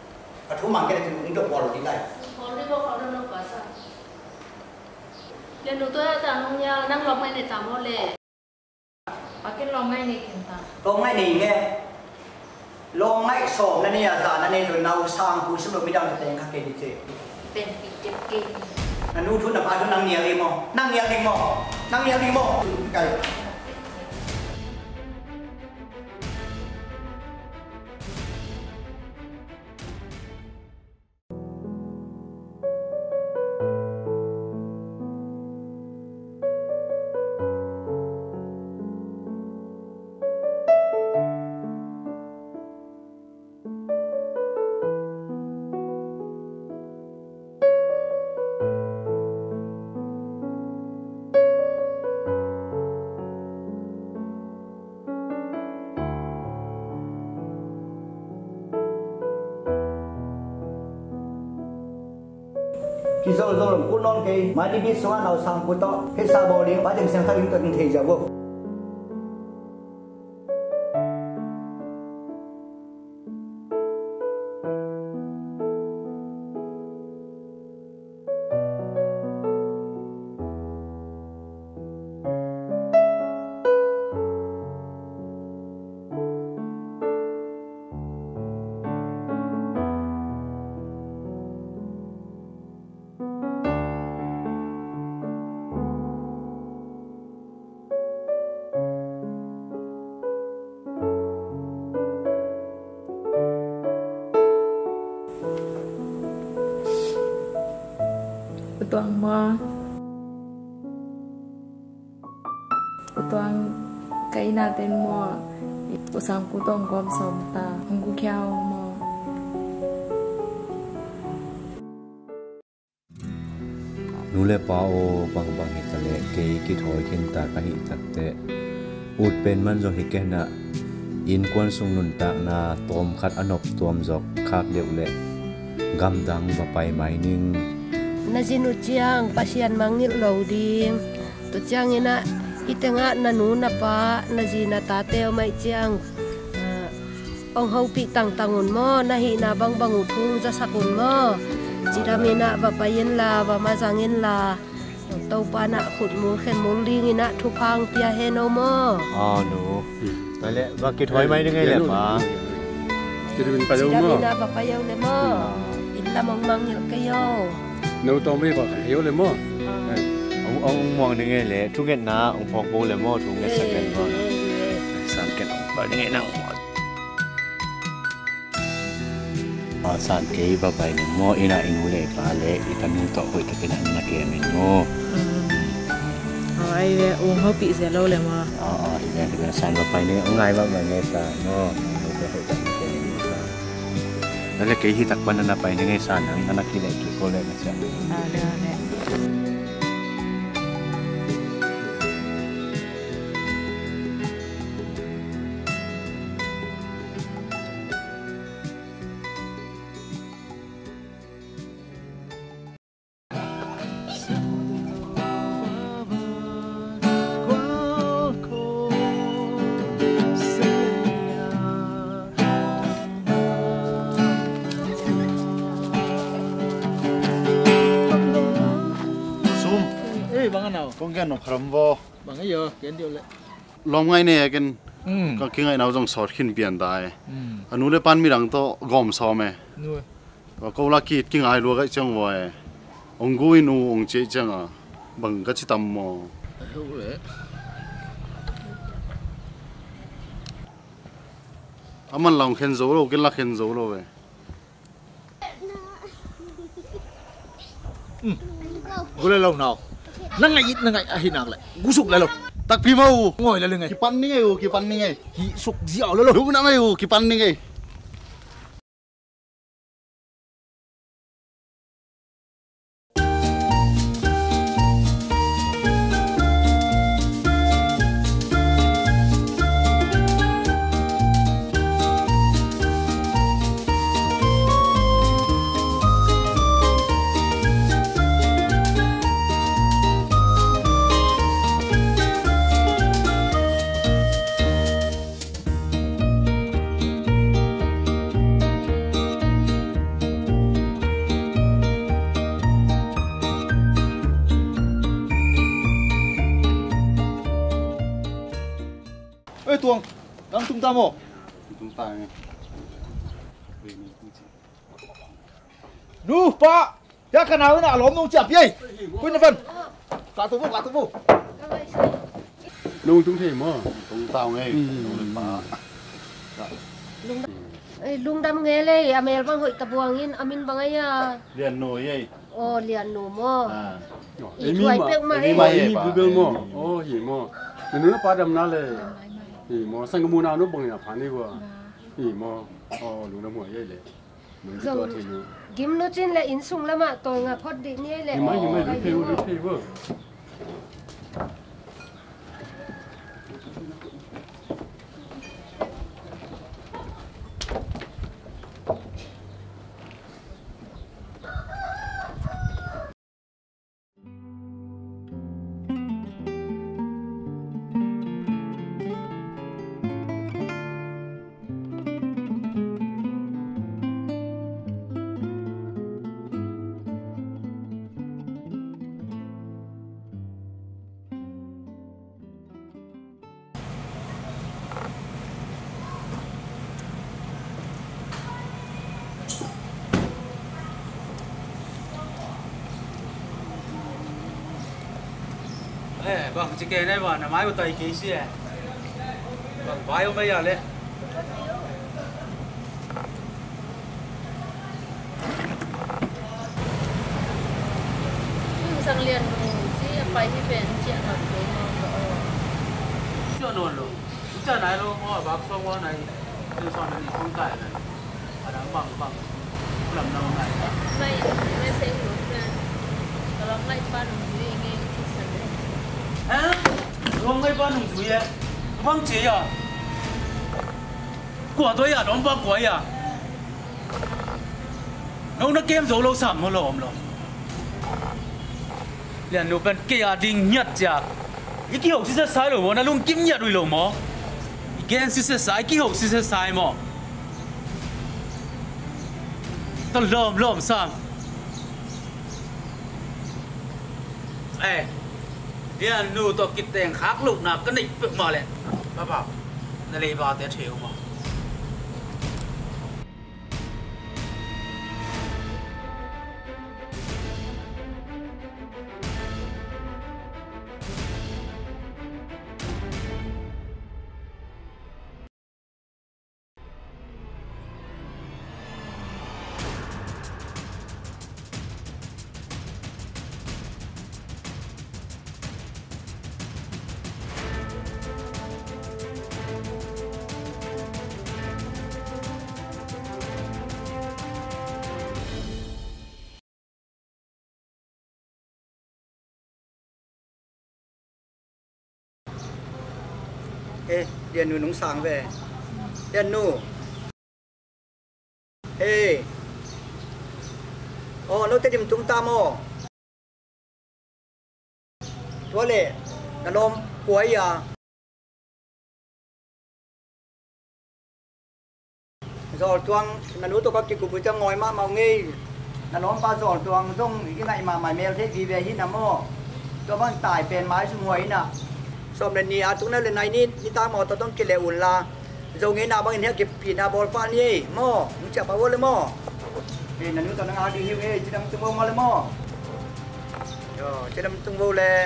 thú mang cái này thì cũng được bỏ đi này. Họ đi vào họ đâu có sao. Lên nụ tôi ta nông nhà năng lòng ngay này chả mua lệ. Bà cái lòng ngay này kìa ta. Lòng ngay này nghe. Lòng ngay sổ này à ta này rồi nào sang cú sớm rồi mới đăng cái khắc cái gì chứ. Bên bị chụp kinh. Anh nuôi thun là ba thun năng nhiều đi mò, năng nhiều đi mò, năng nhiều đi mò. Cái khi rồi cũng non cái mà đi biết số nào sang cũng to hết sao bỏ đi bắt chừng sang thay tận thì giờ vô tuang mo tuang kai na ten mo usang putong gom som ta hunggu kyao mo nule pao bang bang hitale ke ki thoi kin ta ka hi tatte ut pen man zo hi kena in kwan sung nun ta na tom khat anop tom jok khak leule gam dang ba pai mai ning na jinu chiang pasian mangil lo ding to chiang ina itenga na nu na pa na jina ta teo mai chiang ong hau pi tang tangun mo na hi na bang bang uthung za sakun mo jiramina ba payen la ba ma jangin la to pa na khut mu khen mu ling ina thu phang pia he no mo nu tale ba ki thoi mai ngai le pa jiramina ba pa yo le mo in la mong mangil ke yo nấu tôm với bạc hiếu lên mò ông mong đến nghe lẽ thu nghe na ông phò bố lên mò thu nghe sẵn cái mò sẵn cái ông bảo đến nghe nào sẵn cái bà bài này mò ina inu lệ phá lệ itan nu tọ hội thật cái này là kia mình mò ai về uống hấp bị dẻ lâu lên mò nghe cái sẵn bà bài này ông ngay bà bài nghe sẵn mò đó là cái hi tak ban na pai ngai san ang anak ki lai ki ko le na cha con cái nó khám vô bằng cái giờ kiến điều lệ lòng ngay này cái cái ngày nào trong sọt khinh biển đại anh nuôi pan mi răng to gom sao mẹ và câu lạc kít cái ngày luôn cái trong vậy ông gu inu ông chế chẳng à bằng cái chỉ tầm mò anh lòng khen dấu rồi cái lạc khen dấu rồi gu lên lâu nào năng ngày ít năng ngày hình nào lại gu sụp lại lâu tắc phi mau ngồi lại lưng này cái pan ní ngay cái pan ní ngay cái sụp dẻo lên lâu đúng lắm ngay cái pan ní ngay tuang nang tung ta mo tung ta nghe nu pa ya kana na lom nong chap ye kuin phân cả tu vu nung tung thể mà tung tao nghe nung lên pa lung đam nghe le amel bang hoi tabuangin amin bangaya liền nồi ấy liền nổ mo Emi bubel mo hi mo nu pa dam na le hi mo sang mu na no bang ya pha ni wa hi mo lu na mo ye le nu to thi lu gim no chin le in sung lama to nga phot di ni le du phe wo vâng chị kể này bảo là máy của tay ký xe vâng vài hôm bây giờ lên sang liền si phải đi về chuyện là chưa nôn luôn chưa này luôn mua bác xong qua này từ sau này không cải này ở đó bằng làm đâu này này sẽ hiểu ra kalau nggak ipan nunggu ini hả không ngay ba nung suy à vâng chị à của tôi à đón bác quấy à nó kem dấu lâu sắm mà lồm rồi liền nụ bên kia đình nhật chả ý kia học sẽ sai rồi mà nó luôn kiếm nhật rồi lồm mà ý kia sẽ sai kia học sẽ sai mà tao lồm sắm ê liền nụ tao kịp tiền khác lúc nào cái định bự mà lại bà bảo nó lấy vào tiền thiếu mà ê điện nu nung sang về điện nu ê nó tới điểm tung tam tua lệ nó lom cuối à rồi tuang nó nuôi tôi có cái cục cho ngồi mà màu nghi nó lom ba rồi tuang trong cái này mà mày mèo thế gì về hít nằm tôi vẫn tải bền máy xuống ngoài nè xong lên nia tụng lên này ní ta mò taoต้องกินเลยอุ่นละdầu nghe nào bằng hình kịp pin nào bol phan nhỉ mò muốn chả bao lên mò thì là nếu tao đang đi hiu ấy chỉ đang tung vô mà lên mò rồi chỉ đang tung vô lên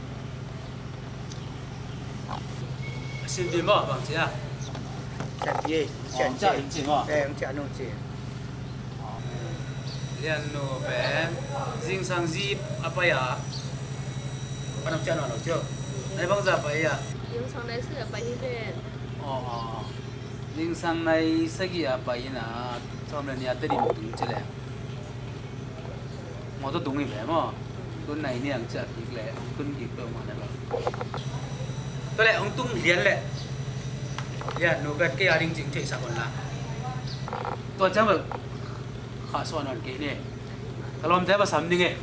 xin đi mò bằng chị à chả gì chả chị mò em chả nô chị liền nô bé riêng sang gì apa ya bắt đầu chả nào chưa này băng giờ vậy à yung sang này sẽ phải đi về nhưng sang này sẽ gì à vậy nè cho nên nhà tới đi một tuần chứ lẽ mà tôi đúng vậy mà tuần này nè chả kịp lẽ tuần kịp đâu mà này bảo tôi lại ông tung liền lẽ liền nó về cái đình chính thể sao còn là tôi chắc là khá xoan hoàn cái này kalau em thấy bà sắm đi nghe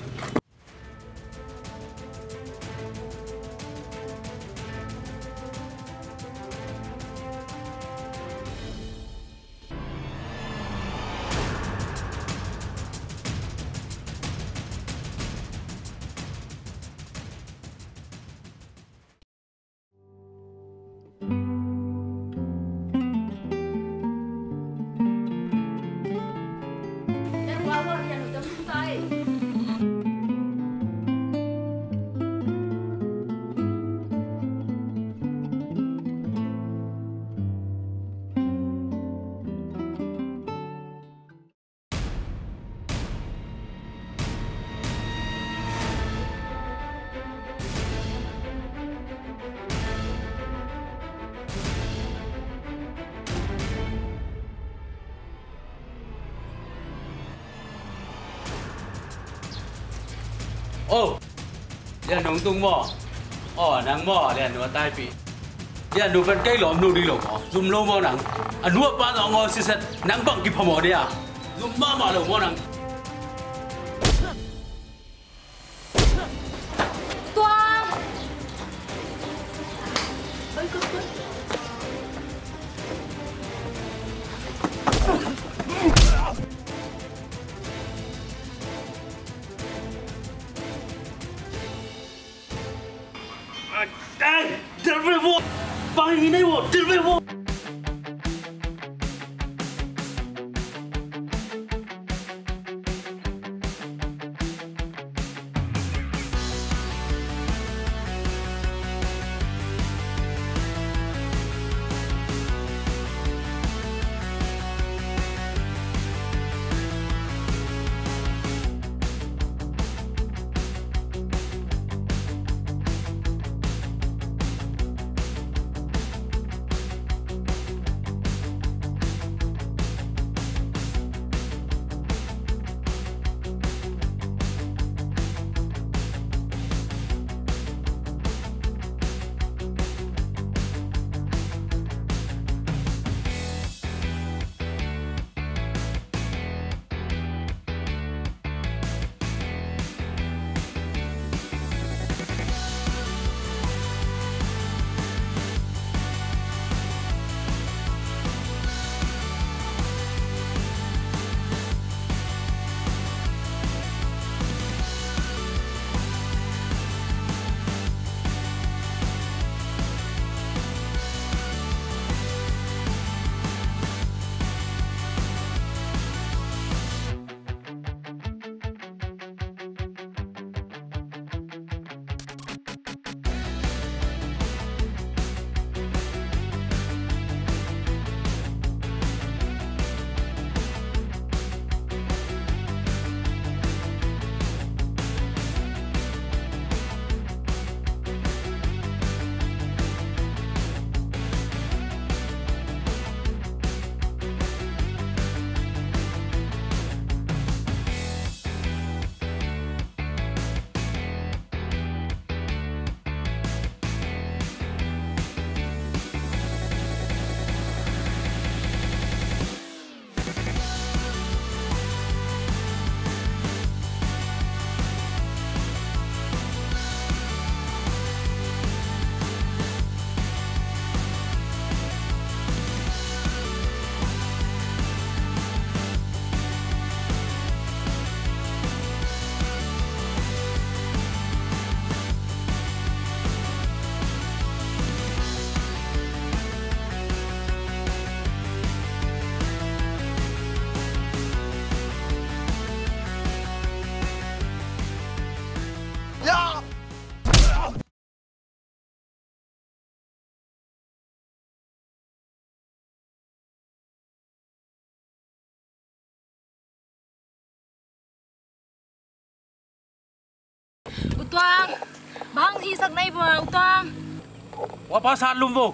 Oh, dia nong tung mo. Oh, nang mo dia nu tai pi. Dia nu pen kai lom nu di lo mo. Zum lo mo nang. Anu pa no ngo si set nang bang ki phamo dia. Zum ma lo mo nang. Tuang. Ơi cứ. Đây, trở về vô. Bao nhiêu đây vô, trở về vô. Utang, bang isak na ibo, utang. Wapa saat lumbo.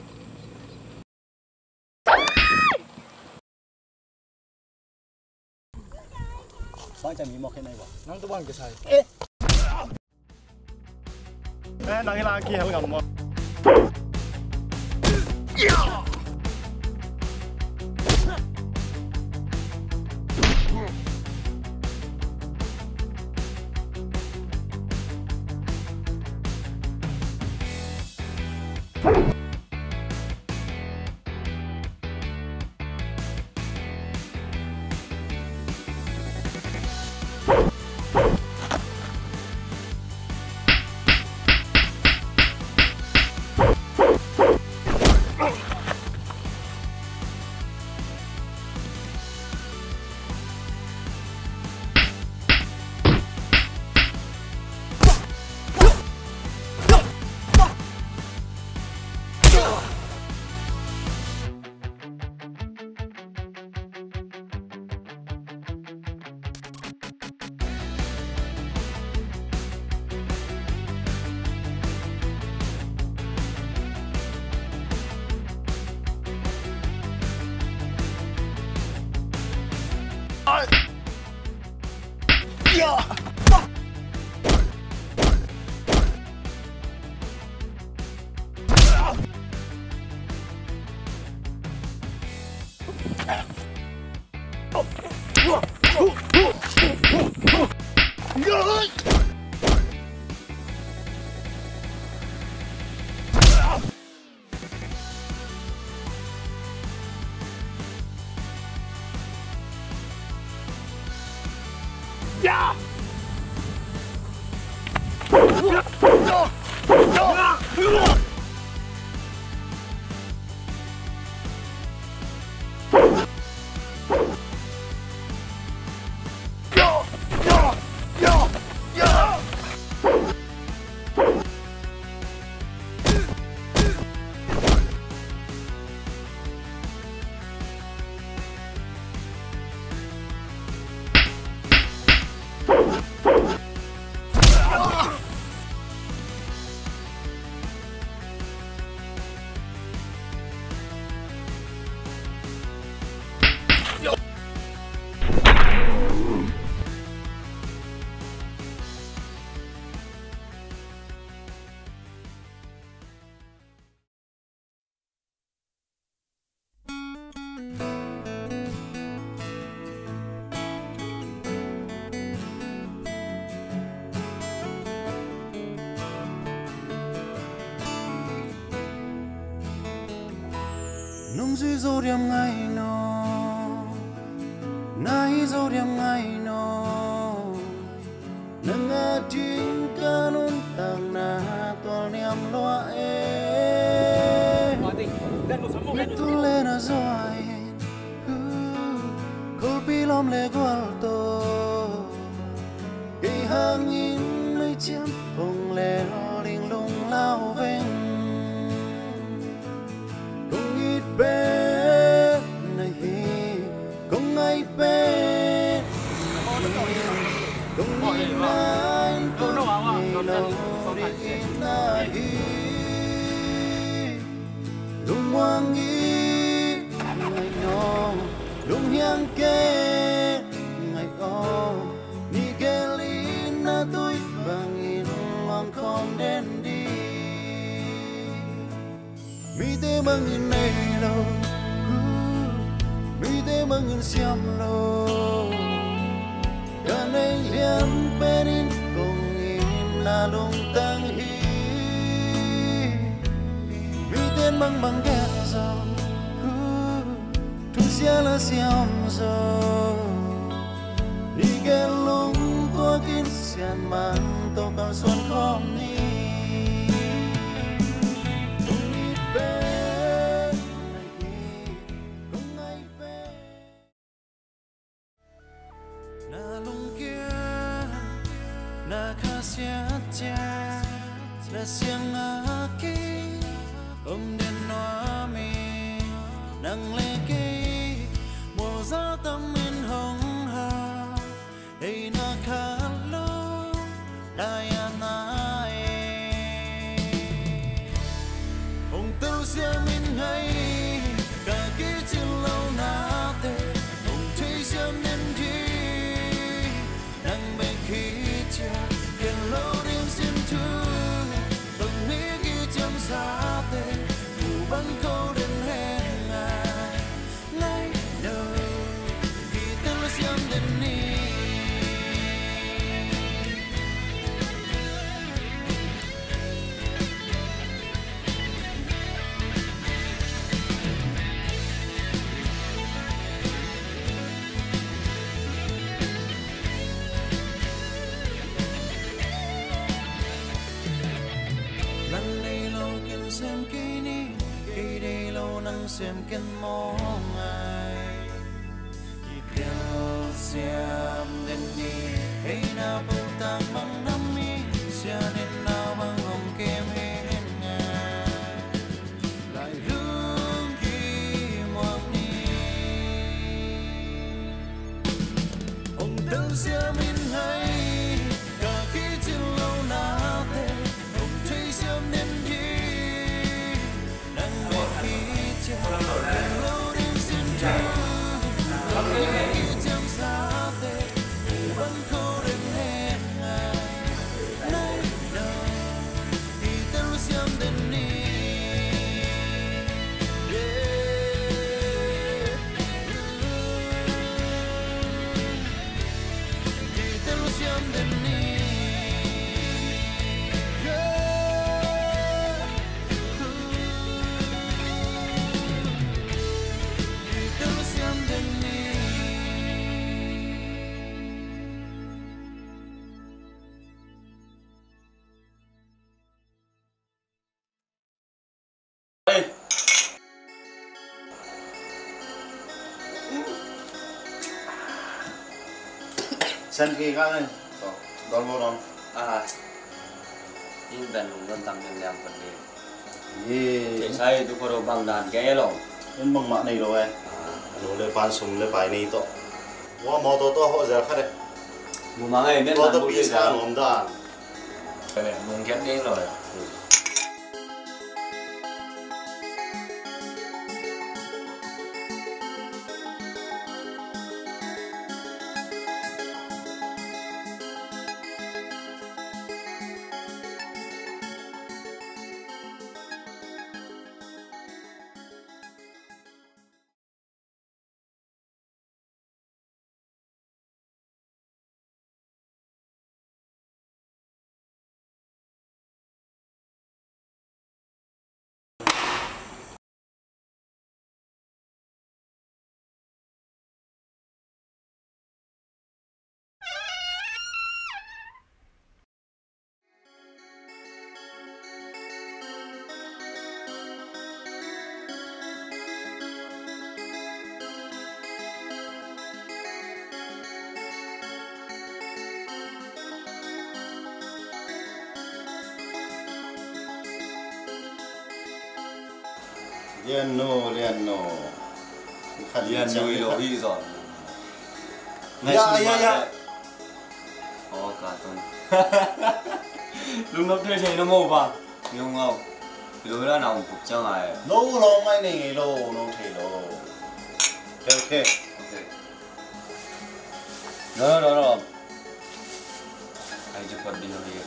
Bangจะมีหมอกแค่ไหนวะ Nang tu bang ke sai. Nang ilang kia hal kamu. nung duy dô điểm ngày nó nai dô điểm ngày nó nâng ngã chính ca nôn tàng na toal niam loa e mẹ tu lên à rồi col pi lom le gualto cây hangin nơi chiếm bông lẻ linh lung lao ven bên này không ai bên không ai nan không ai đi này lung hoang nghĩ ngày nó lung hiang kê ngày o ni kê li na tôi bằng in lòng không đến đi mi te mang in này đâu mi te mang in xiêm đâu cả này liam bên in cùng in là lung tăng hi mi tên mang bằng ghét rồi chúng sẽ là xiêm rồi đi ghé lung tua kín xiên mang tô càng xuân không đi siang aki den noa mi nang leki mo za tâm min hong ha ei na khalo dayana e hong teu siang min hai ka ki chin lâu na te hong thei siang nen di nang be khi cha ken lâu rin sim tu xa tê dù bắn câu đến hẹn ngày ngay đầu vì tên là xiêm đến đi xem cây ni cây đây lâu nắng xem kiến mong ai chỉ theo xem đến đi hay nào bông tang bằng năm mi xem đến nào bằng hồng kem hết ngày lại lương khi mong ni hồng tơ xem in hay cả khi trên lâu na thế hồng thấy xem đến đi chân kia khác này đón vô đón in dan lung dan tam yang yang penting ye sai tu ko bang dan ke lo nên mong mạ này rồi nó lên pan súng lên bài này to wa mò to họ giờ khác đấy mu mang ai nên là to bị sao ngon đàn cái này mong ghét đi rồi liên nô liên nuôi lo hi rồi ya cả tuần lúc nó thuê chơi nó mù vào nhiều không rồi là nào cũng cho ngài nô long ai này lô nô thầy lô ok rồi ai chụp phần đi rồi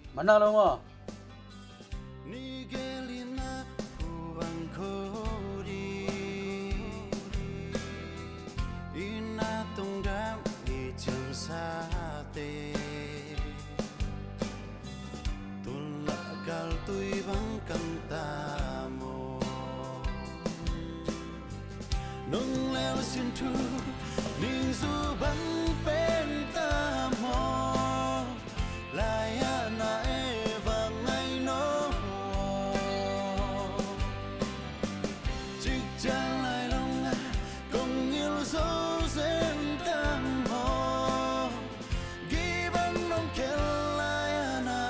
mana lo mo Tôi vắng cầm ta mồ nung leo xin thu ninh du bắn bên ta mồ lại na và ngày nó chích cha lại lòng cùng yêu dấu dên ta mồ ghi bắn nông kêu lại na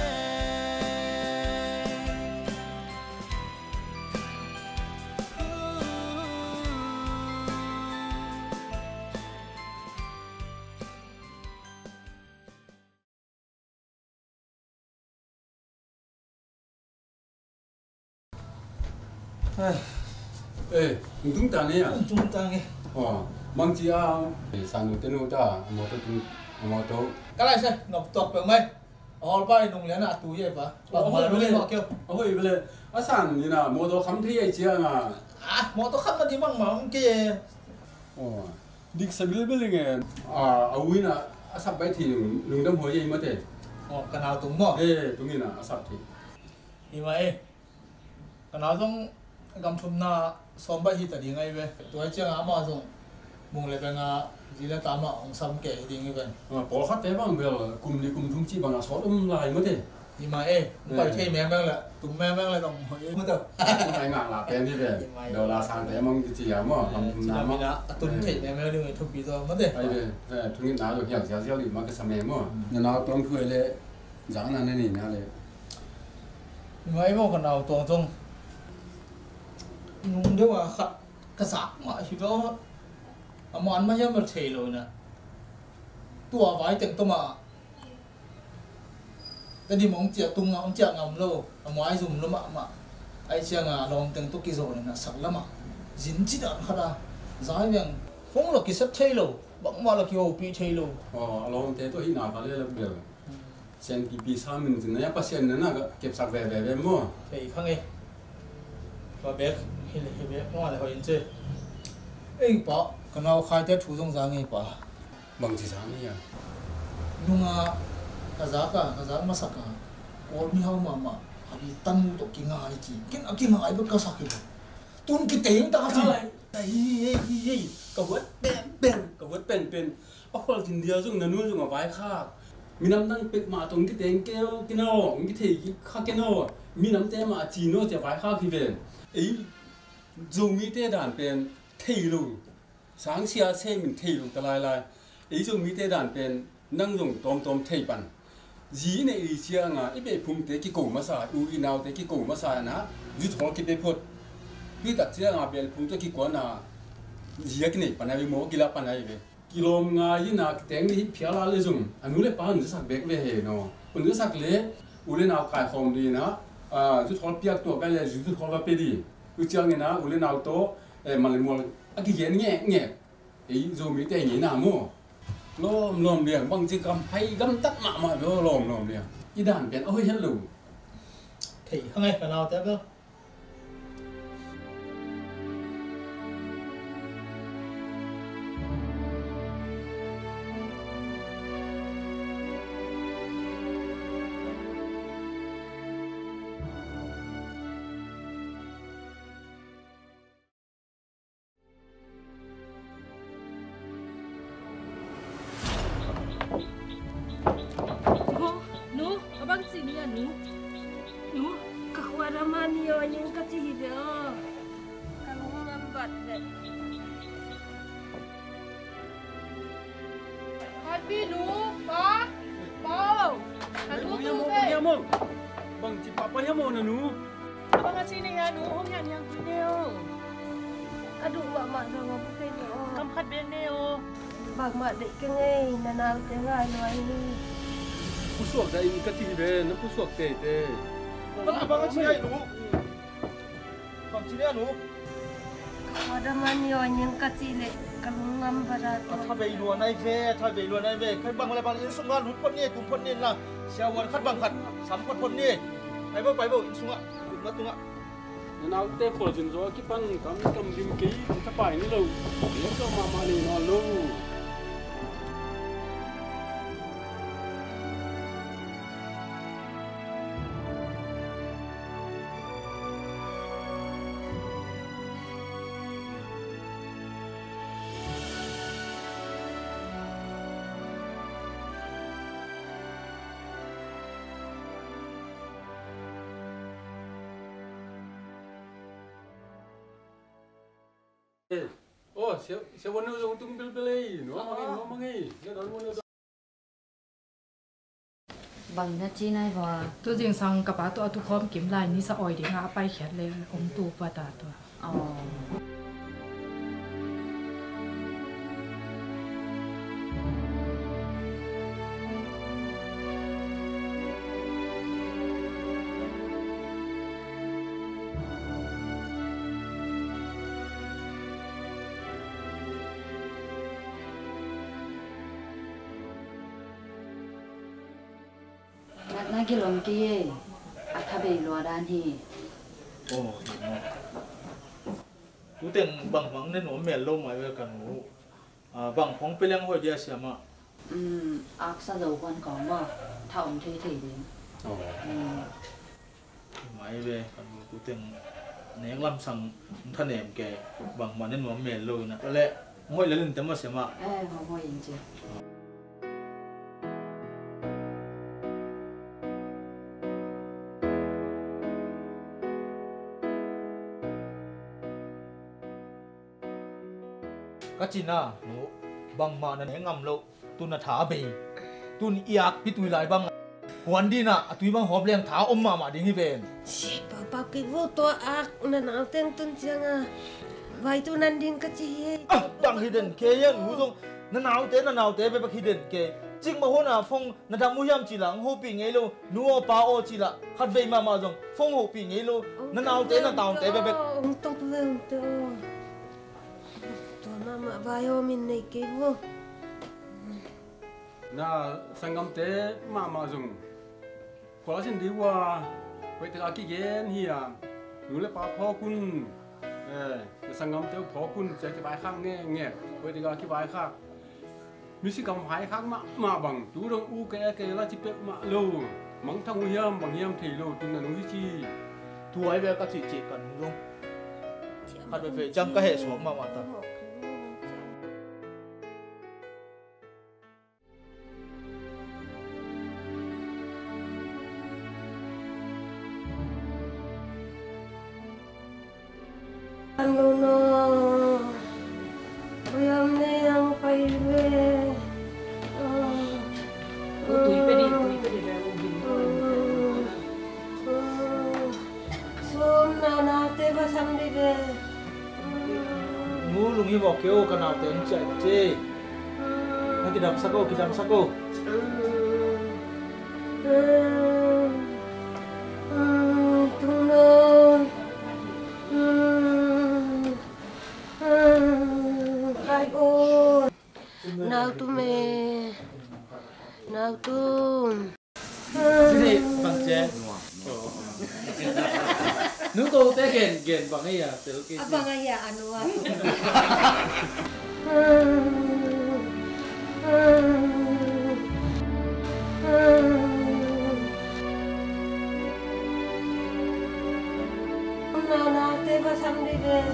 ê tung ta nè tung ta nghe mang chi à san nu tenu ta mo to cái này xem ngọc tọt vào mây họ bay nung lên à túi vậy bà mà nó lên họ kêu ôi vậy à san như nào mo to khám thấy ai chưa mà mo to khám thì bằng mà cái đi xe bê bê nghe à ui na sắp bay thì lùng đâm hồi gì mà thế cái nào tung mò tung gì na sắp thì vậy cái nào trong cầm phun na xóm bay thì tại đi ngay về tôi chưa ngắm mà dùng mùng lại bên gì là tám ông xăm kể thì như vậy bỏ khát thế bằng bây cùng đi cùng thung chi bằng là xót lại mới thế thì mà phải thêm mẹ mang lại tụng mẹ mang lại đồng hồi mới được ai ngạc là cái gì vậy đầu là sáng thế mong chỉ à mà làm gì đó tuần thể mẹ mang được thuộc bị rồi mất thế ai về thung nhiên nào được hiểu giáo giáo đi mà cái sầm mẹ mà nên nó trong khuya lệ giá là nên nhìn lệ nhưng mà mà còn nào toàn trong nếu mà khát cái sạc mà chỉ có mà anh mới một thể rồi nè tua vải từng tôm mà cái đi mong chia tung ông chia ngầm lâu mà ai dùng lắm mà ai chia ngà lòng từng tốt cái rồi nè sẵn lắm mà dính chỉ đạn khá là giá vàng phong là cái sắp thể rồi bằng mà là cái hộp bị thể rồi lòng thế tôi hiện nào phải là biểu sen pi sa mình thì nó bắt sen nó kẹp sạc về mua thì không nghe và bé bé nó lại hỏi chơi ấy bỏ cái nào khai tới thủ trong giá nghe bỏ bằng chỉ sáng đi à nhưng mà cái giá mà sạc cả có mi hao mà bị tăng độ cái ngài chỉ cái ngài với cái sạc cái tuôn cái tiếng ta gì đây cái vớt bền ốc là tình điều dùng là nuôi dùng ở vai khác mình nắm đang bị mà tung cái tiếng kêu cái nào cái thì khác cái nào mình nắm té mà chỉ nó chỉ vai khác thì về ấy dùng cái té đàn bền thì luôn sáng xe mình thì luôn ta lại ấy dùng cái té đàn bền năng dùng tôm thì bàn dí này đi chia ngà ít bị phun té cái cổ mà xài ui nào té cái cổ mà xài na rút thòng cái bê phốt biết đặt chia ngà bền phun tới cái quả na dí cái này bàn này bị mỏ kila bàn này về kilo ngà như na tiếng đi phía là lấy dùng anh nuôi bán nước sạch bẹt về hè nó nước sạch lấy ule nào cài khom đi na rút thòng piak to cái này rút thòng vào bê đi cứ chia nghe na ule nào to mà lấy mua cái gì nhẹ ấy dùng cái té nhẹ nào mua lom liền bằng chỉ cầm hay găm tắt mà nó lom liền cái đàn bén ôi hết lù thì không ai phải nào tiếp đâu bang si papa ya mau nanu abang ngasih nih ya nu hong yang video aduh mak mak sama pakai ni kampat beneo bang mak dek ke ngai nanal te ngai noi ni pusuak dai ni kati be na pusuak te bang abang ngasih ai nu bang sini anu ada mani yang kecil kan ngam bara ถ้าไปล้วนไอ้เว่ถ้าไปล้วนไอ้เว่ใครบังอะไรบังอินสุงาหลุดพ้นนี่กลุ่มพ้นนี่ล่ะเสียวันคัดบังคัดสัมพันธ์พ้นนี่ไปบ่อินสุงะหลุดมาตุงะ nào tê phở dừng rồi cái băng cầm lim ký các bài nữa đâu nếu cho mà này nó lâu oh siapa nu yang untung beli no mangi ya dan nu bằng nhất chi này vào tôi riêng sang các bạn tôi tu khom kiếm lại ní sa oi để ngã bay khét lên ông tu và ta tôi cái lồng kia thà bị lúa đan thì tú tiền bằng nên nó mèn lâu mà về cả nó bằng phong pe leng hồi dia xem mà ác sa dầu quan có mà thảo thì đến máy về cả nó tú tiền nén làm sang thân em kề bằng mà nên nó mèn lâu nè có lẽ mỗi lần tấm mà xem mà không mỗi lần chứ cái gì na nó bằng mà nó ngầm lâu tu na thả bì tu iak pi tu lại bằng quan đi na tu bằng hộp liền thả mà đi như vậy papa cái vô to ác na nào tiếng tuân chiang à vậy tu nan điên cái gì bằng hidden kê ya ngủ xong na nào té về bằng hidden kê chính mà hôm nào phong na thằng mua yam chỉ là hộp bị nghe luôn nuo pa o chỉ là khát về mà xong phong hộp bị nghe luôn na nào té na tao té về ông tốt về mà vai mình này cái vô na sangam te mà dùng có xin đi qua vậy thì cái gen hiya nu le pa pho kun sangam te pho kun sẽ cái bài khác nghe vậy thì cái bài khác nu si cầm hai khác mà bằng chú đông u cái là chỉ biết mà lâu mắng thằng hiam bằng hiam thì lâu tu là nu chi tu ai về các chị cần luôn khát về chẳng cái hệ xuống mà ta Ano no, uyam na yang paiwe. Tui pedi dah ubin. Som na nate basam di be. Ngu lungi bok kêu cái nào tên chạy chê. Cái đam sako. Tung no. Nào tu mẹ, nào tu. Sini bang che. Nếu tôi té gen bằng ấy à, tự cái. Abang ayah anu aku. Nah, te basam di be.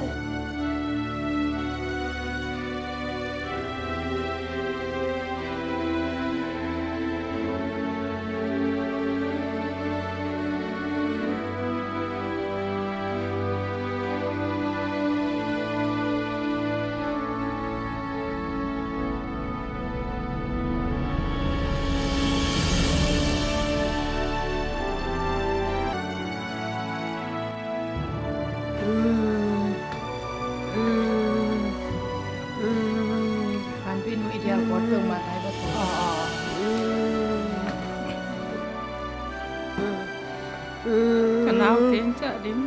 Kenal kencak dim.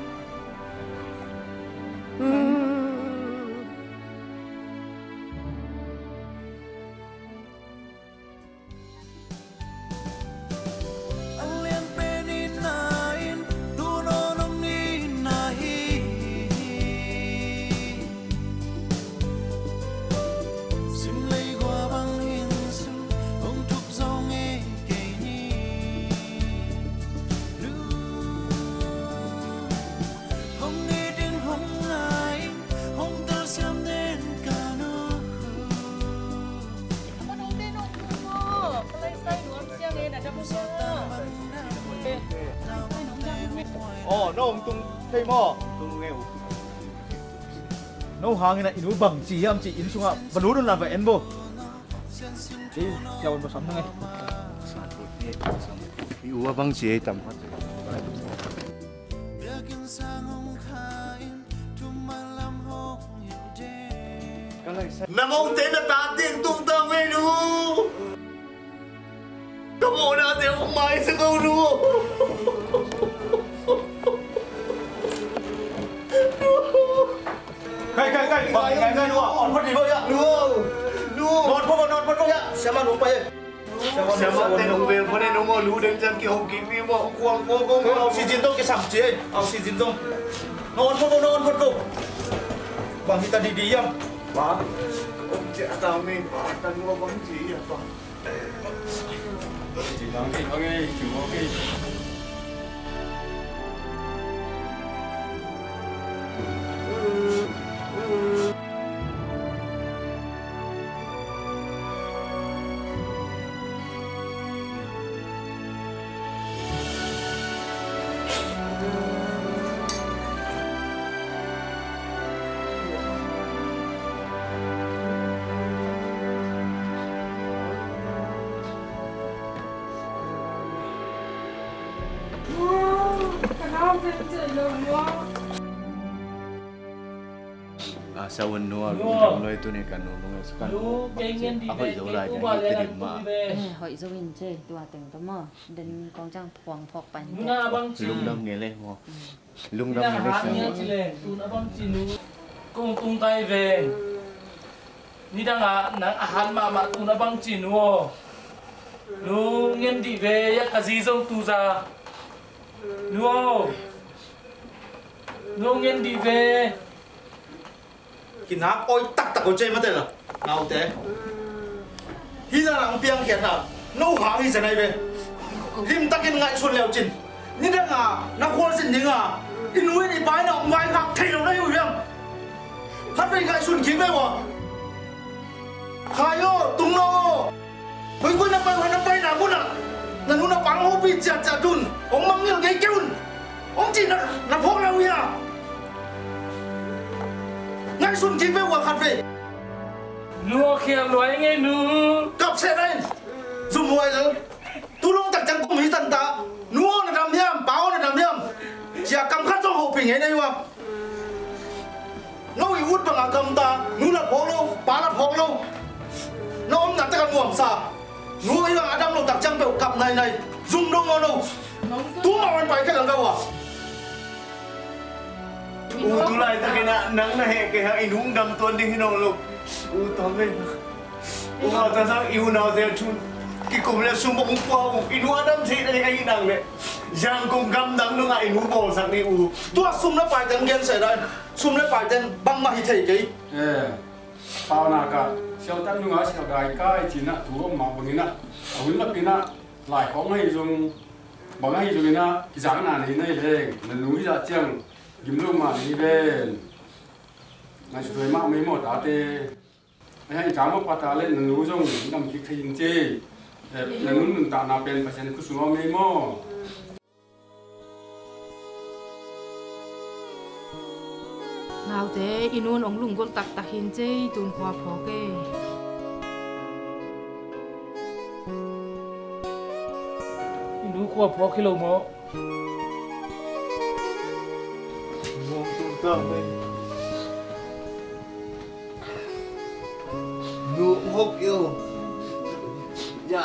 nó ông tung thấy mò tung nghe nó hàng này nó bằng chỉ em chỉ in xuống ạ và nó luôn làm vậy em vô đi theo nó sắm ngay yêu bằng chỉ tầm Nam ông tên là ta tiếng tung ta mê nu Các bộ nào tiếng không mai sẽ câu nu Cái bằng nu on phát đi vơi ạ Non phát ạ Xem mà nó bay Xem mà tên ông về phần này nó mò lú đến chân kiểu hồng kín vì mò ông khoang ông xì chín tông cái sắm chế ông xì chín tông Non phát vô Bằng thì ta đi em Bà ông trẻ tao mình bà ta mua bóng gì à bà chỉ nói cái ok chỉ ok sao anh nuôi trong nơi tôi này cần nuôi sekarang apa itu lah yang diterima hỏi dâu hình chơi tua từng tấm mơ đến con trang thoáng phọc bánh lung đâm nghe lên không lung đâm nghe lên cùng tung tay về ni đang nắng hắn mà tung nó băng chỉ nuo nu nghiên đi về ya cái gì dông tu ra nuo nu nghiên đi về cái nắp oi tắc tắc ở trên mà thế là nào thế hi ra làm piang kiệt nào nấu hàng hi thế này về lim tắc cái ngại xuân leo chín ni đang nó khoan xin những in nuôi đi bái nào ngoài khác thấy đâu đây rồi em hát về ngại xuân kiếm về mà khai yo tung no với quân năm bay nào quân là nó bắn hô bị chặt đun ông mang nhiều cái kêu ông chỉ là phô đâu vậy ngay xuân kiếm về quả khát về nuo khiêm nói nghe nu cặp xe đây dùng mùi rồi tu long chắc chắn cũng mỹ tận ta nuo là làm hiểm báo là làm hiểm chỉ cầm khát trong hộp bình ấy đây mà nó bị út bằng cầm ta nu là phô lâu bá là phô lâu nó ông đặt tay nguồn xả nuo ấy là đang lột đặc trăng biểu cặp này dùng đâu ngon đâu tú mà anh phải cái lần đâu à tu lại ta cái nắng này cái hàng inung đâm tuôn đi hino lục tóm lên họ ta sao yêu nào giờ chun cái cùng là sung bông qua inu adam thì đây cái nắng này giang cùng gam nắng nó ngại inu bò sang đi tua sum nó phải tên gen sợi đây sum nó phải tên băng mà hít thấy cái bao nào cả sau tan nu ngã sau đại cái chỉ nè thủ ông mạo bằng nè huấn lập cái nè lại có hay dùng bằng hay dùng nè cái dáng nào này lên núi ra chăng kiếm luôn mà đi bên ngày xuôi mà mấy một đá tê hay cả một phát đá lên núi dùng nằm kịch hình chê núi mình tạo nào bên phải xem cứ xuống mấy mò nào thế inun ông lùng con tắc tắc hình chê tuôn qua phò kê inu qua phò kilo mò nu hốc yêu dạ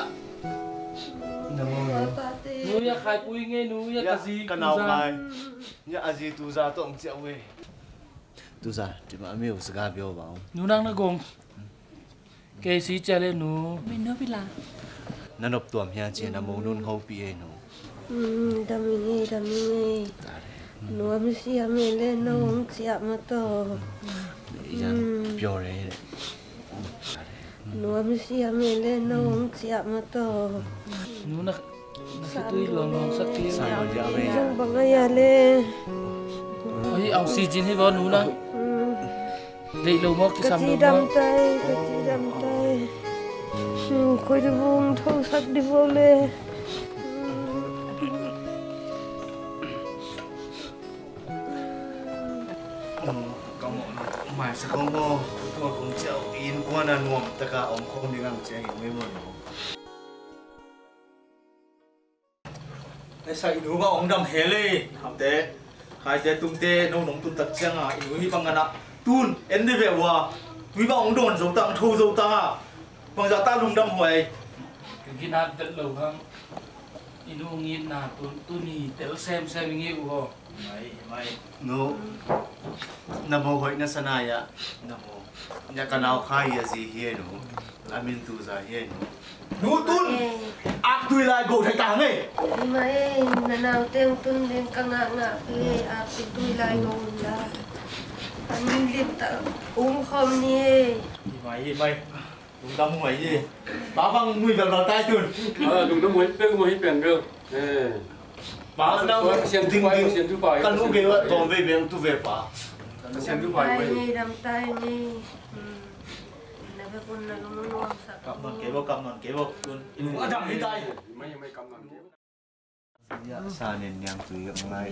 nu ya khai pui nghe nu ya cái gì cái nào khai ya gì tu ra tổng chịu về tu ra thì mà miêu sẽ gặp yêu bảo nu đang nó gồng cái gì chơi lên nu mình nói biết là nó nộp tuồng nhà chị là mồ nôn hậu bị nó đam mê nó mới xem mình lên nó không chạm mà to biểu đấy nó mới xem mình lên nó không chạm mà to nó cái túi luồng sắc kia chẳng bằng ai lên ôi ông xì chín hay vợ nó đang lấy lâu móc cái gì đâm tay khôi đi vuông thâu sắc đi vô lên không mô tôi cũng chào in quan an nuông tất cả ông không đi ngang chơi hiểu mấy môn ไอ้ใส่ดูว่าองดำเฮเลยทำเตะใครจะตุ้มเตะน้องน้องตุ้มตัดเชียงอ่ะอินุฮีบังกันนะตุนเอ็นได้แบบว่าวิบังองโดนส่งตังทูส่งตาบางจากตาลุงดำหวย cái nào tận lâu hơn inu nghiên na tu ni tel xem nghe u mai no na mo hoi na sanaya na mo nya kanao khai ya gì here no amin tu za here no nu tun ak tui lai go thai tang ấy mai na nào teng tun den kang nga ke a tui lai go la amin lit ta khom ni mai đúng đâm muối gì bà băng nuôi vào tay chuồn đúng đâm muối bê muối biển cơ bà đâu xem thứ bảy xem thứ bảy căn lúc kia toàn về biển tu về bà xem thứ bảy vậy ni đâm tay ni na về con na luôn luôn sa cầm non kế vô chuồn quá đâm đi tay mấy cầm non ya sa nên nhang tùy ông này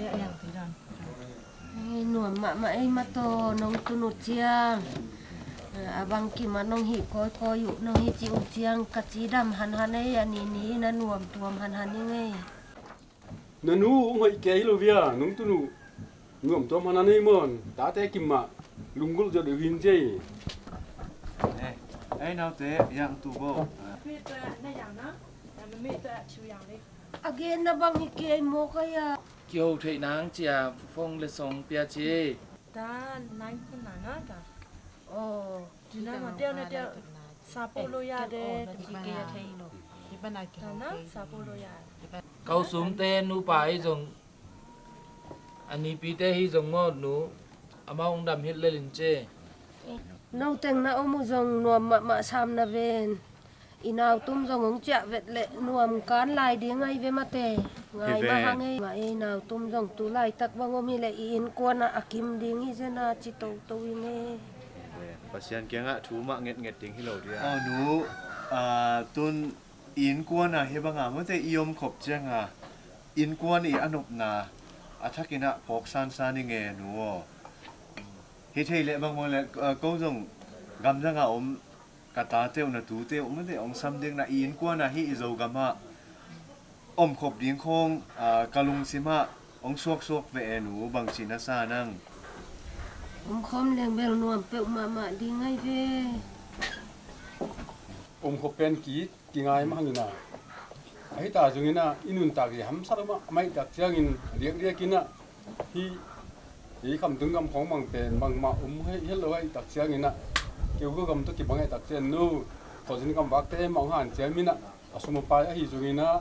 nuôi mà em mà to nông tu nụt chiang abang ki manong hi ko yu nong hi chi chiang ka chi dam han ấy ani ni na nuam tuam han ni ngai na nu hoi ke lo via nung tu nu nuam tuam han nei mon ta te kim ma lungul jo de hin je ai nào thế yang tu bo mi ta na yang na na mi ta chu yang le again na bang hi ke mo kaya kiêu thầy nang chia phong le song pia chi ta nang kun na na ta chỉ là mà đeo này đeo sapoloya de chỉ kia thấy nó thì bên này nó sapoloya câu xuống tên nu phải dùng anh đi pi tên hi dùng một nu ama ông đầm hết lên chê nâu tên na ông dùng nuam mà sam na ven inao tum dùng ông chạ vẹt lệ nuam cán lại đi ngay về mặt tề ngay mà hang ấy mà inao tum dùng tu lại tắc vang ông mi lệ in quan na akim đi ngay trên na chỉ tàu nghe pasian kia ngạ thú mạ nghẹt tiếng hi lâu đi à nu tuân in quan à hi bang à mới thấy iom khop chăng à in quan i anop na athak ina phok san ni nghe nu hi thei lệ bang mo lệ câu dùng gam chăng à kata teo na tu teo mới thấy ông sam ding na in quan à hi zo gam ha khop ding khong kalung sima ông suak về nu bang china sa nang ông không lên bèo nuông bèo mà đi ngay về ông khop pen ki ngay mà hangin na ai ta jungin na inun ta ki ham sarma mai ta chiangin riak kin na hi kam tung kam khong mang pen mang ma hello ai ta chiangin na kêu go kam to ki bangai ta chen nu to jin kam bak te mang han chiamin na asuma pa hi jungin na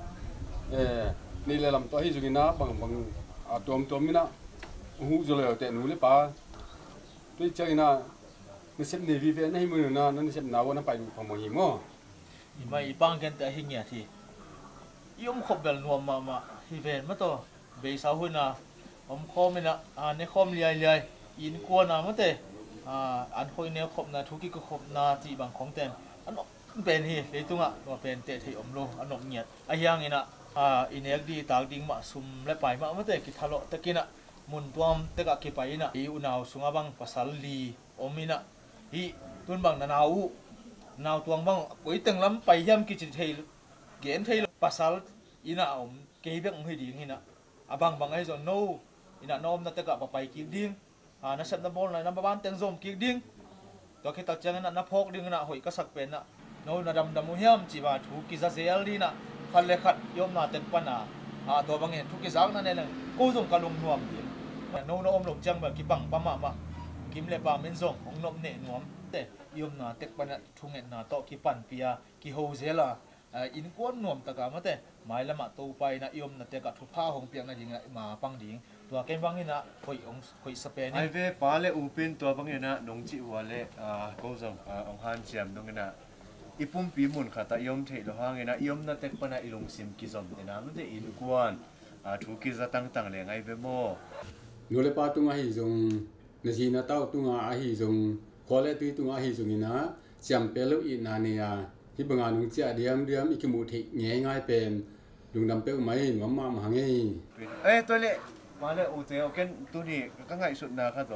ni le lam to hi jungin na bang tom mina hu jo le te nu le pa tôi chơi na nó xếp nề vi về này mới nó xếp nào nó phải phòng mồi hiểm không? mà ibang cái tại hình nhỉ thì yếm khop bel nuam mà hi về mất to về sau hồi na ông khom na này khom liai in quan na mất thế anh hồi này khop na thu kí có khop na chỉ bằng khom tên anh bên hi lấy tung mà bên tệ thì ông lo anh ông nhiệt ai yang ina in đi tag ding mà sum lấy bài mà mất thế cái thalo tất kia na mun tuam teka ki pai na i unaw sunga bang pasal li omina hi tun bang na naw tuang bang koi teng lam pai yam ki chi thei gen thei pasal ina om ke bek mhi ding hina abang bang ai zo no ina nom na teka pa pai ki ding na sat na bol na ban teng zom ki ding to ki tak chang na phok ding na hoi ka sak pen na no na dam dam hiam chi ba thu ki za zel di na khal le khat yom na tek pana to bang hen thu ki zak na ne lang ko zong kalum nuam no om lom chang ba ki bang pa ma kim le pa men zong ong nom ne nuam te yom na tek pana thungen na to ki pan pia ki ho zela in kon nuam taka ma te mai lama to pai na yom na te ka thu pha hong piang na ding ma pang ding to ken bang ina hoi sape ni ai ve pa le upin to bang ina nong chi wa le ko zong ong han chiam dong ina ipum pi mun khata yom thei lo hang ina yom na tek pana ilung sim ki zom ina ma te in kwan thu ki za tang le ngai ve mo nu le pa tunga hi jong na ji na tau tunga a hi jong quality tunga hi jong ina cham pelo i na ne ya hi banga nung cha diam ikimu thi nge ngai pen lung dam pe mai ngom ma hang ei tôi le pa le u te ken tu ni ka ngai sut na kha dom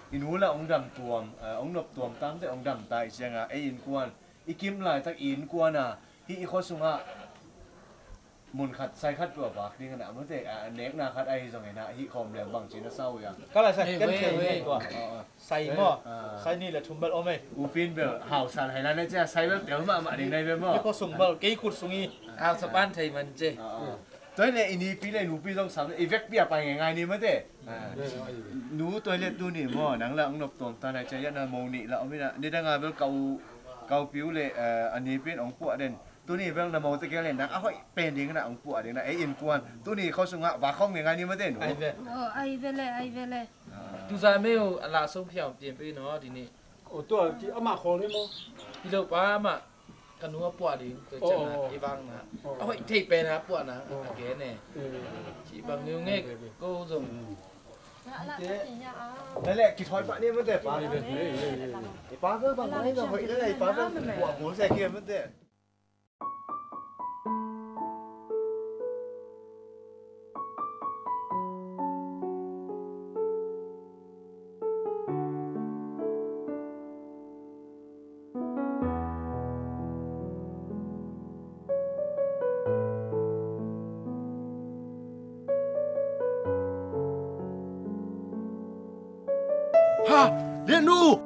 inu là ông đầm tuồng ông nộp tuồng tam thế ông đầm tại xem à ai in quan ikim lại tak in quan à hi khó sung à muốn khát sai khát bữa bạc đi cái nào mới thế nét na khát ai rồi này hi khom liền bằng chỉ nó sau vậy cái là sai cái này quoi sai mà sai ni là thùng bel ôm ấy upin bel hào sản hay là này chứ sai bel tiểu mà đến đây bel mà cái có sung bel cái cột sung y sập ban thầy mình chứ tôi này ini pi này nụ pi trong sáng effect bia bài ngày này mới thế nụ tôi lên tu nỉ mà nắng là ông nộp tuồng ta này chơi là màu nị là ông biết là đi đang ngồi bel cầu piu lệ anh ấy biết ông phụ đến tu nỉ bel là màu tây kia lên nắng áo pen đi cái nào ông phụ đến là ấy yên quan tu nỉ không sung và không ngày này mới thế nụ ai về lệ tu ra mèo là sông phiêu tiền bên nó thì nè tôi chỉ mà khó đấy mà đi đâu ba mà cái núa bùa đi tôi chân là đi văng nè ôi thì bên hả bùa nè cái này chỉ bằng nhiều nghe cô dùng đấy là kỹ thuật bạn đi mới thế phá cứ bằng máy rồi vậy đấy này phá cứ của muốn xe kia mới thế ha liên nu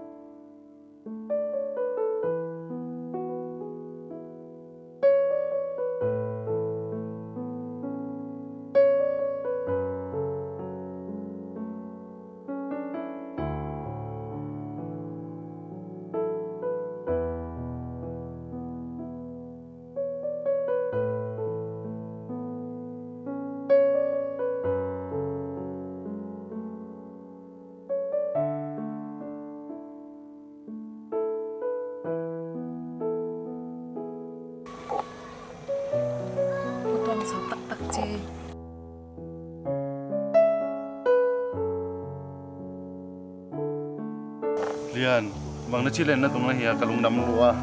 liền bằng nó chỉ lên nó tung nó hìa cả lùng đầm lúa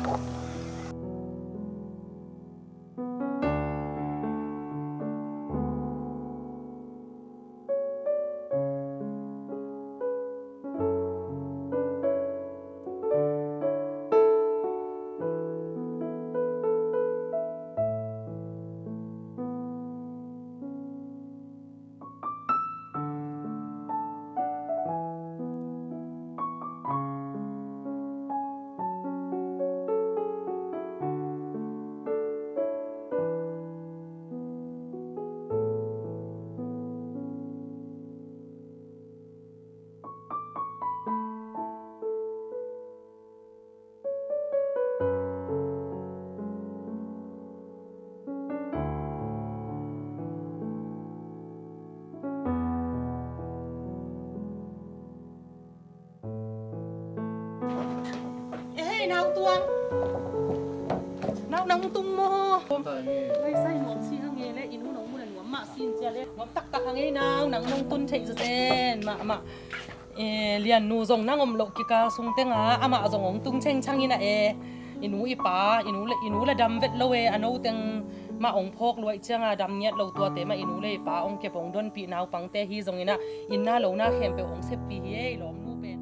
nào tuang nào nong tung mo lấy sai món xi hang nghe lẽ inu nong mun nuam ma xin chia lẽ ngom tak tak hang nghe nào nang nong tun thei zu ten ma lian nu zong nang om lo ki ka sung te nga ama zong ong tung cheng chang ina inu ipa inu la dam vet lo e ano teng ma ong phok loi changa dam nyat lo tua te ma inu le pa ong ke pong don pi naw pang te hi zong ina inna lo na khem pe ong se pi hi lom nu pe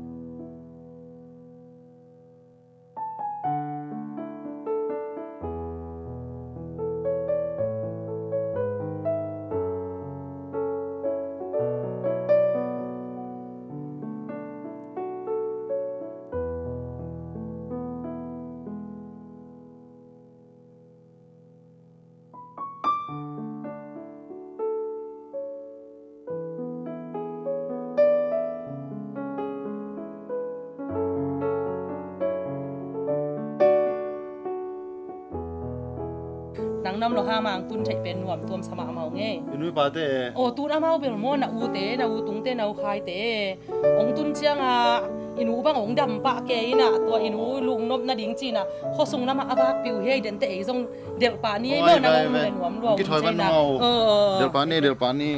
nang nam lo ha mang tun thei pen nuam tuam sama mau nge inui pa te o tu na mau bel mo na u tung te na u khai te ong tun chiang a inu bang ong dam pa ke ina to inu lung nop na ding chi na kho sung na ma awak piu he den te e jong del pa ni lo na ngom le nuam lo ki thoi ban mau del pa ni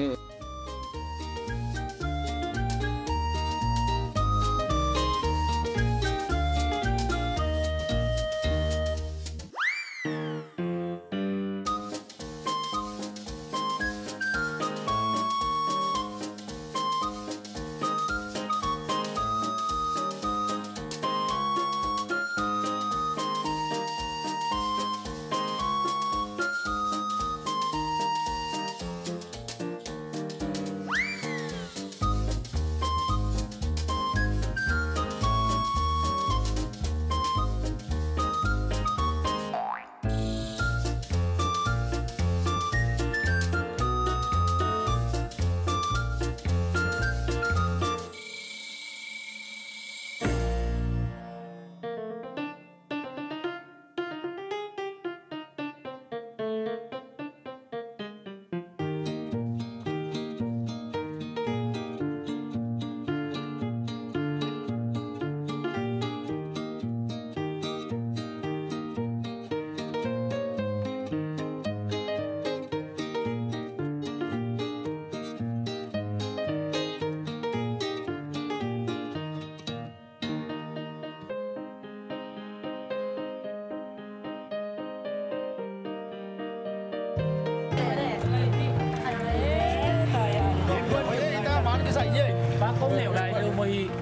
không liệu lại đâu mà hi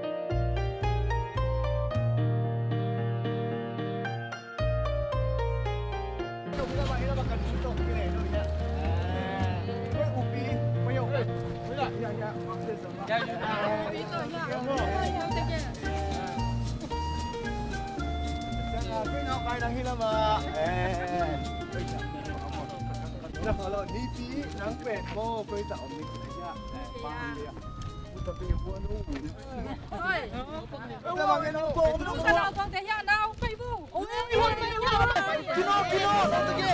Nah kalau nipi nang pet mo koi ta om ni ya. Dia. Puta pe buan u. Oi. Kita makan apa? Kita kalau kau teh ya nau pai bu. Oi, kino tegel.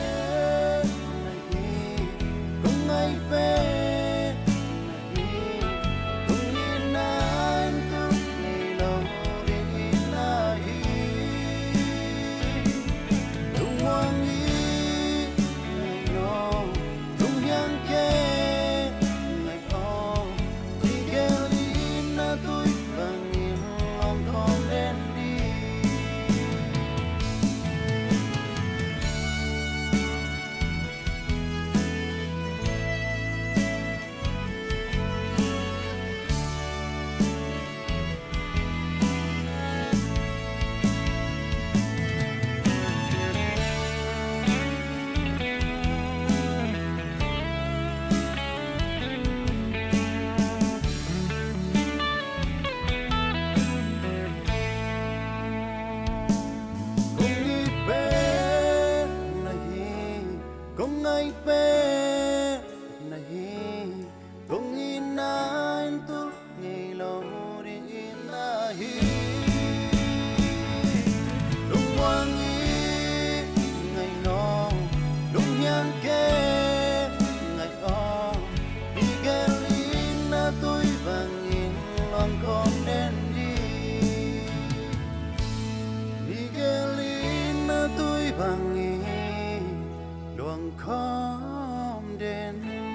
Kung ai pe luang khom đến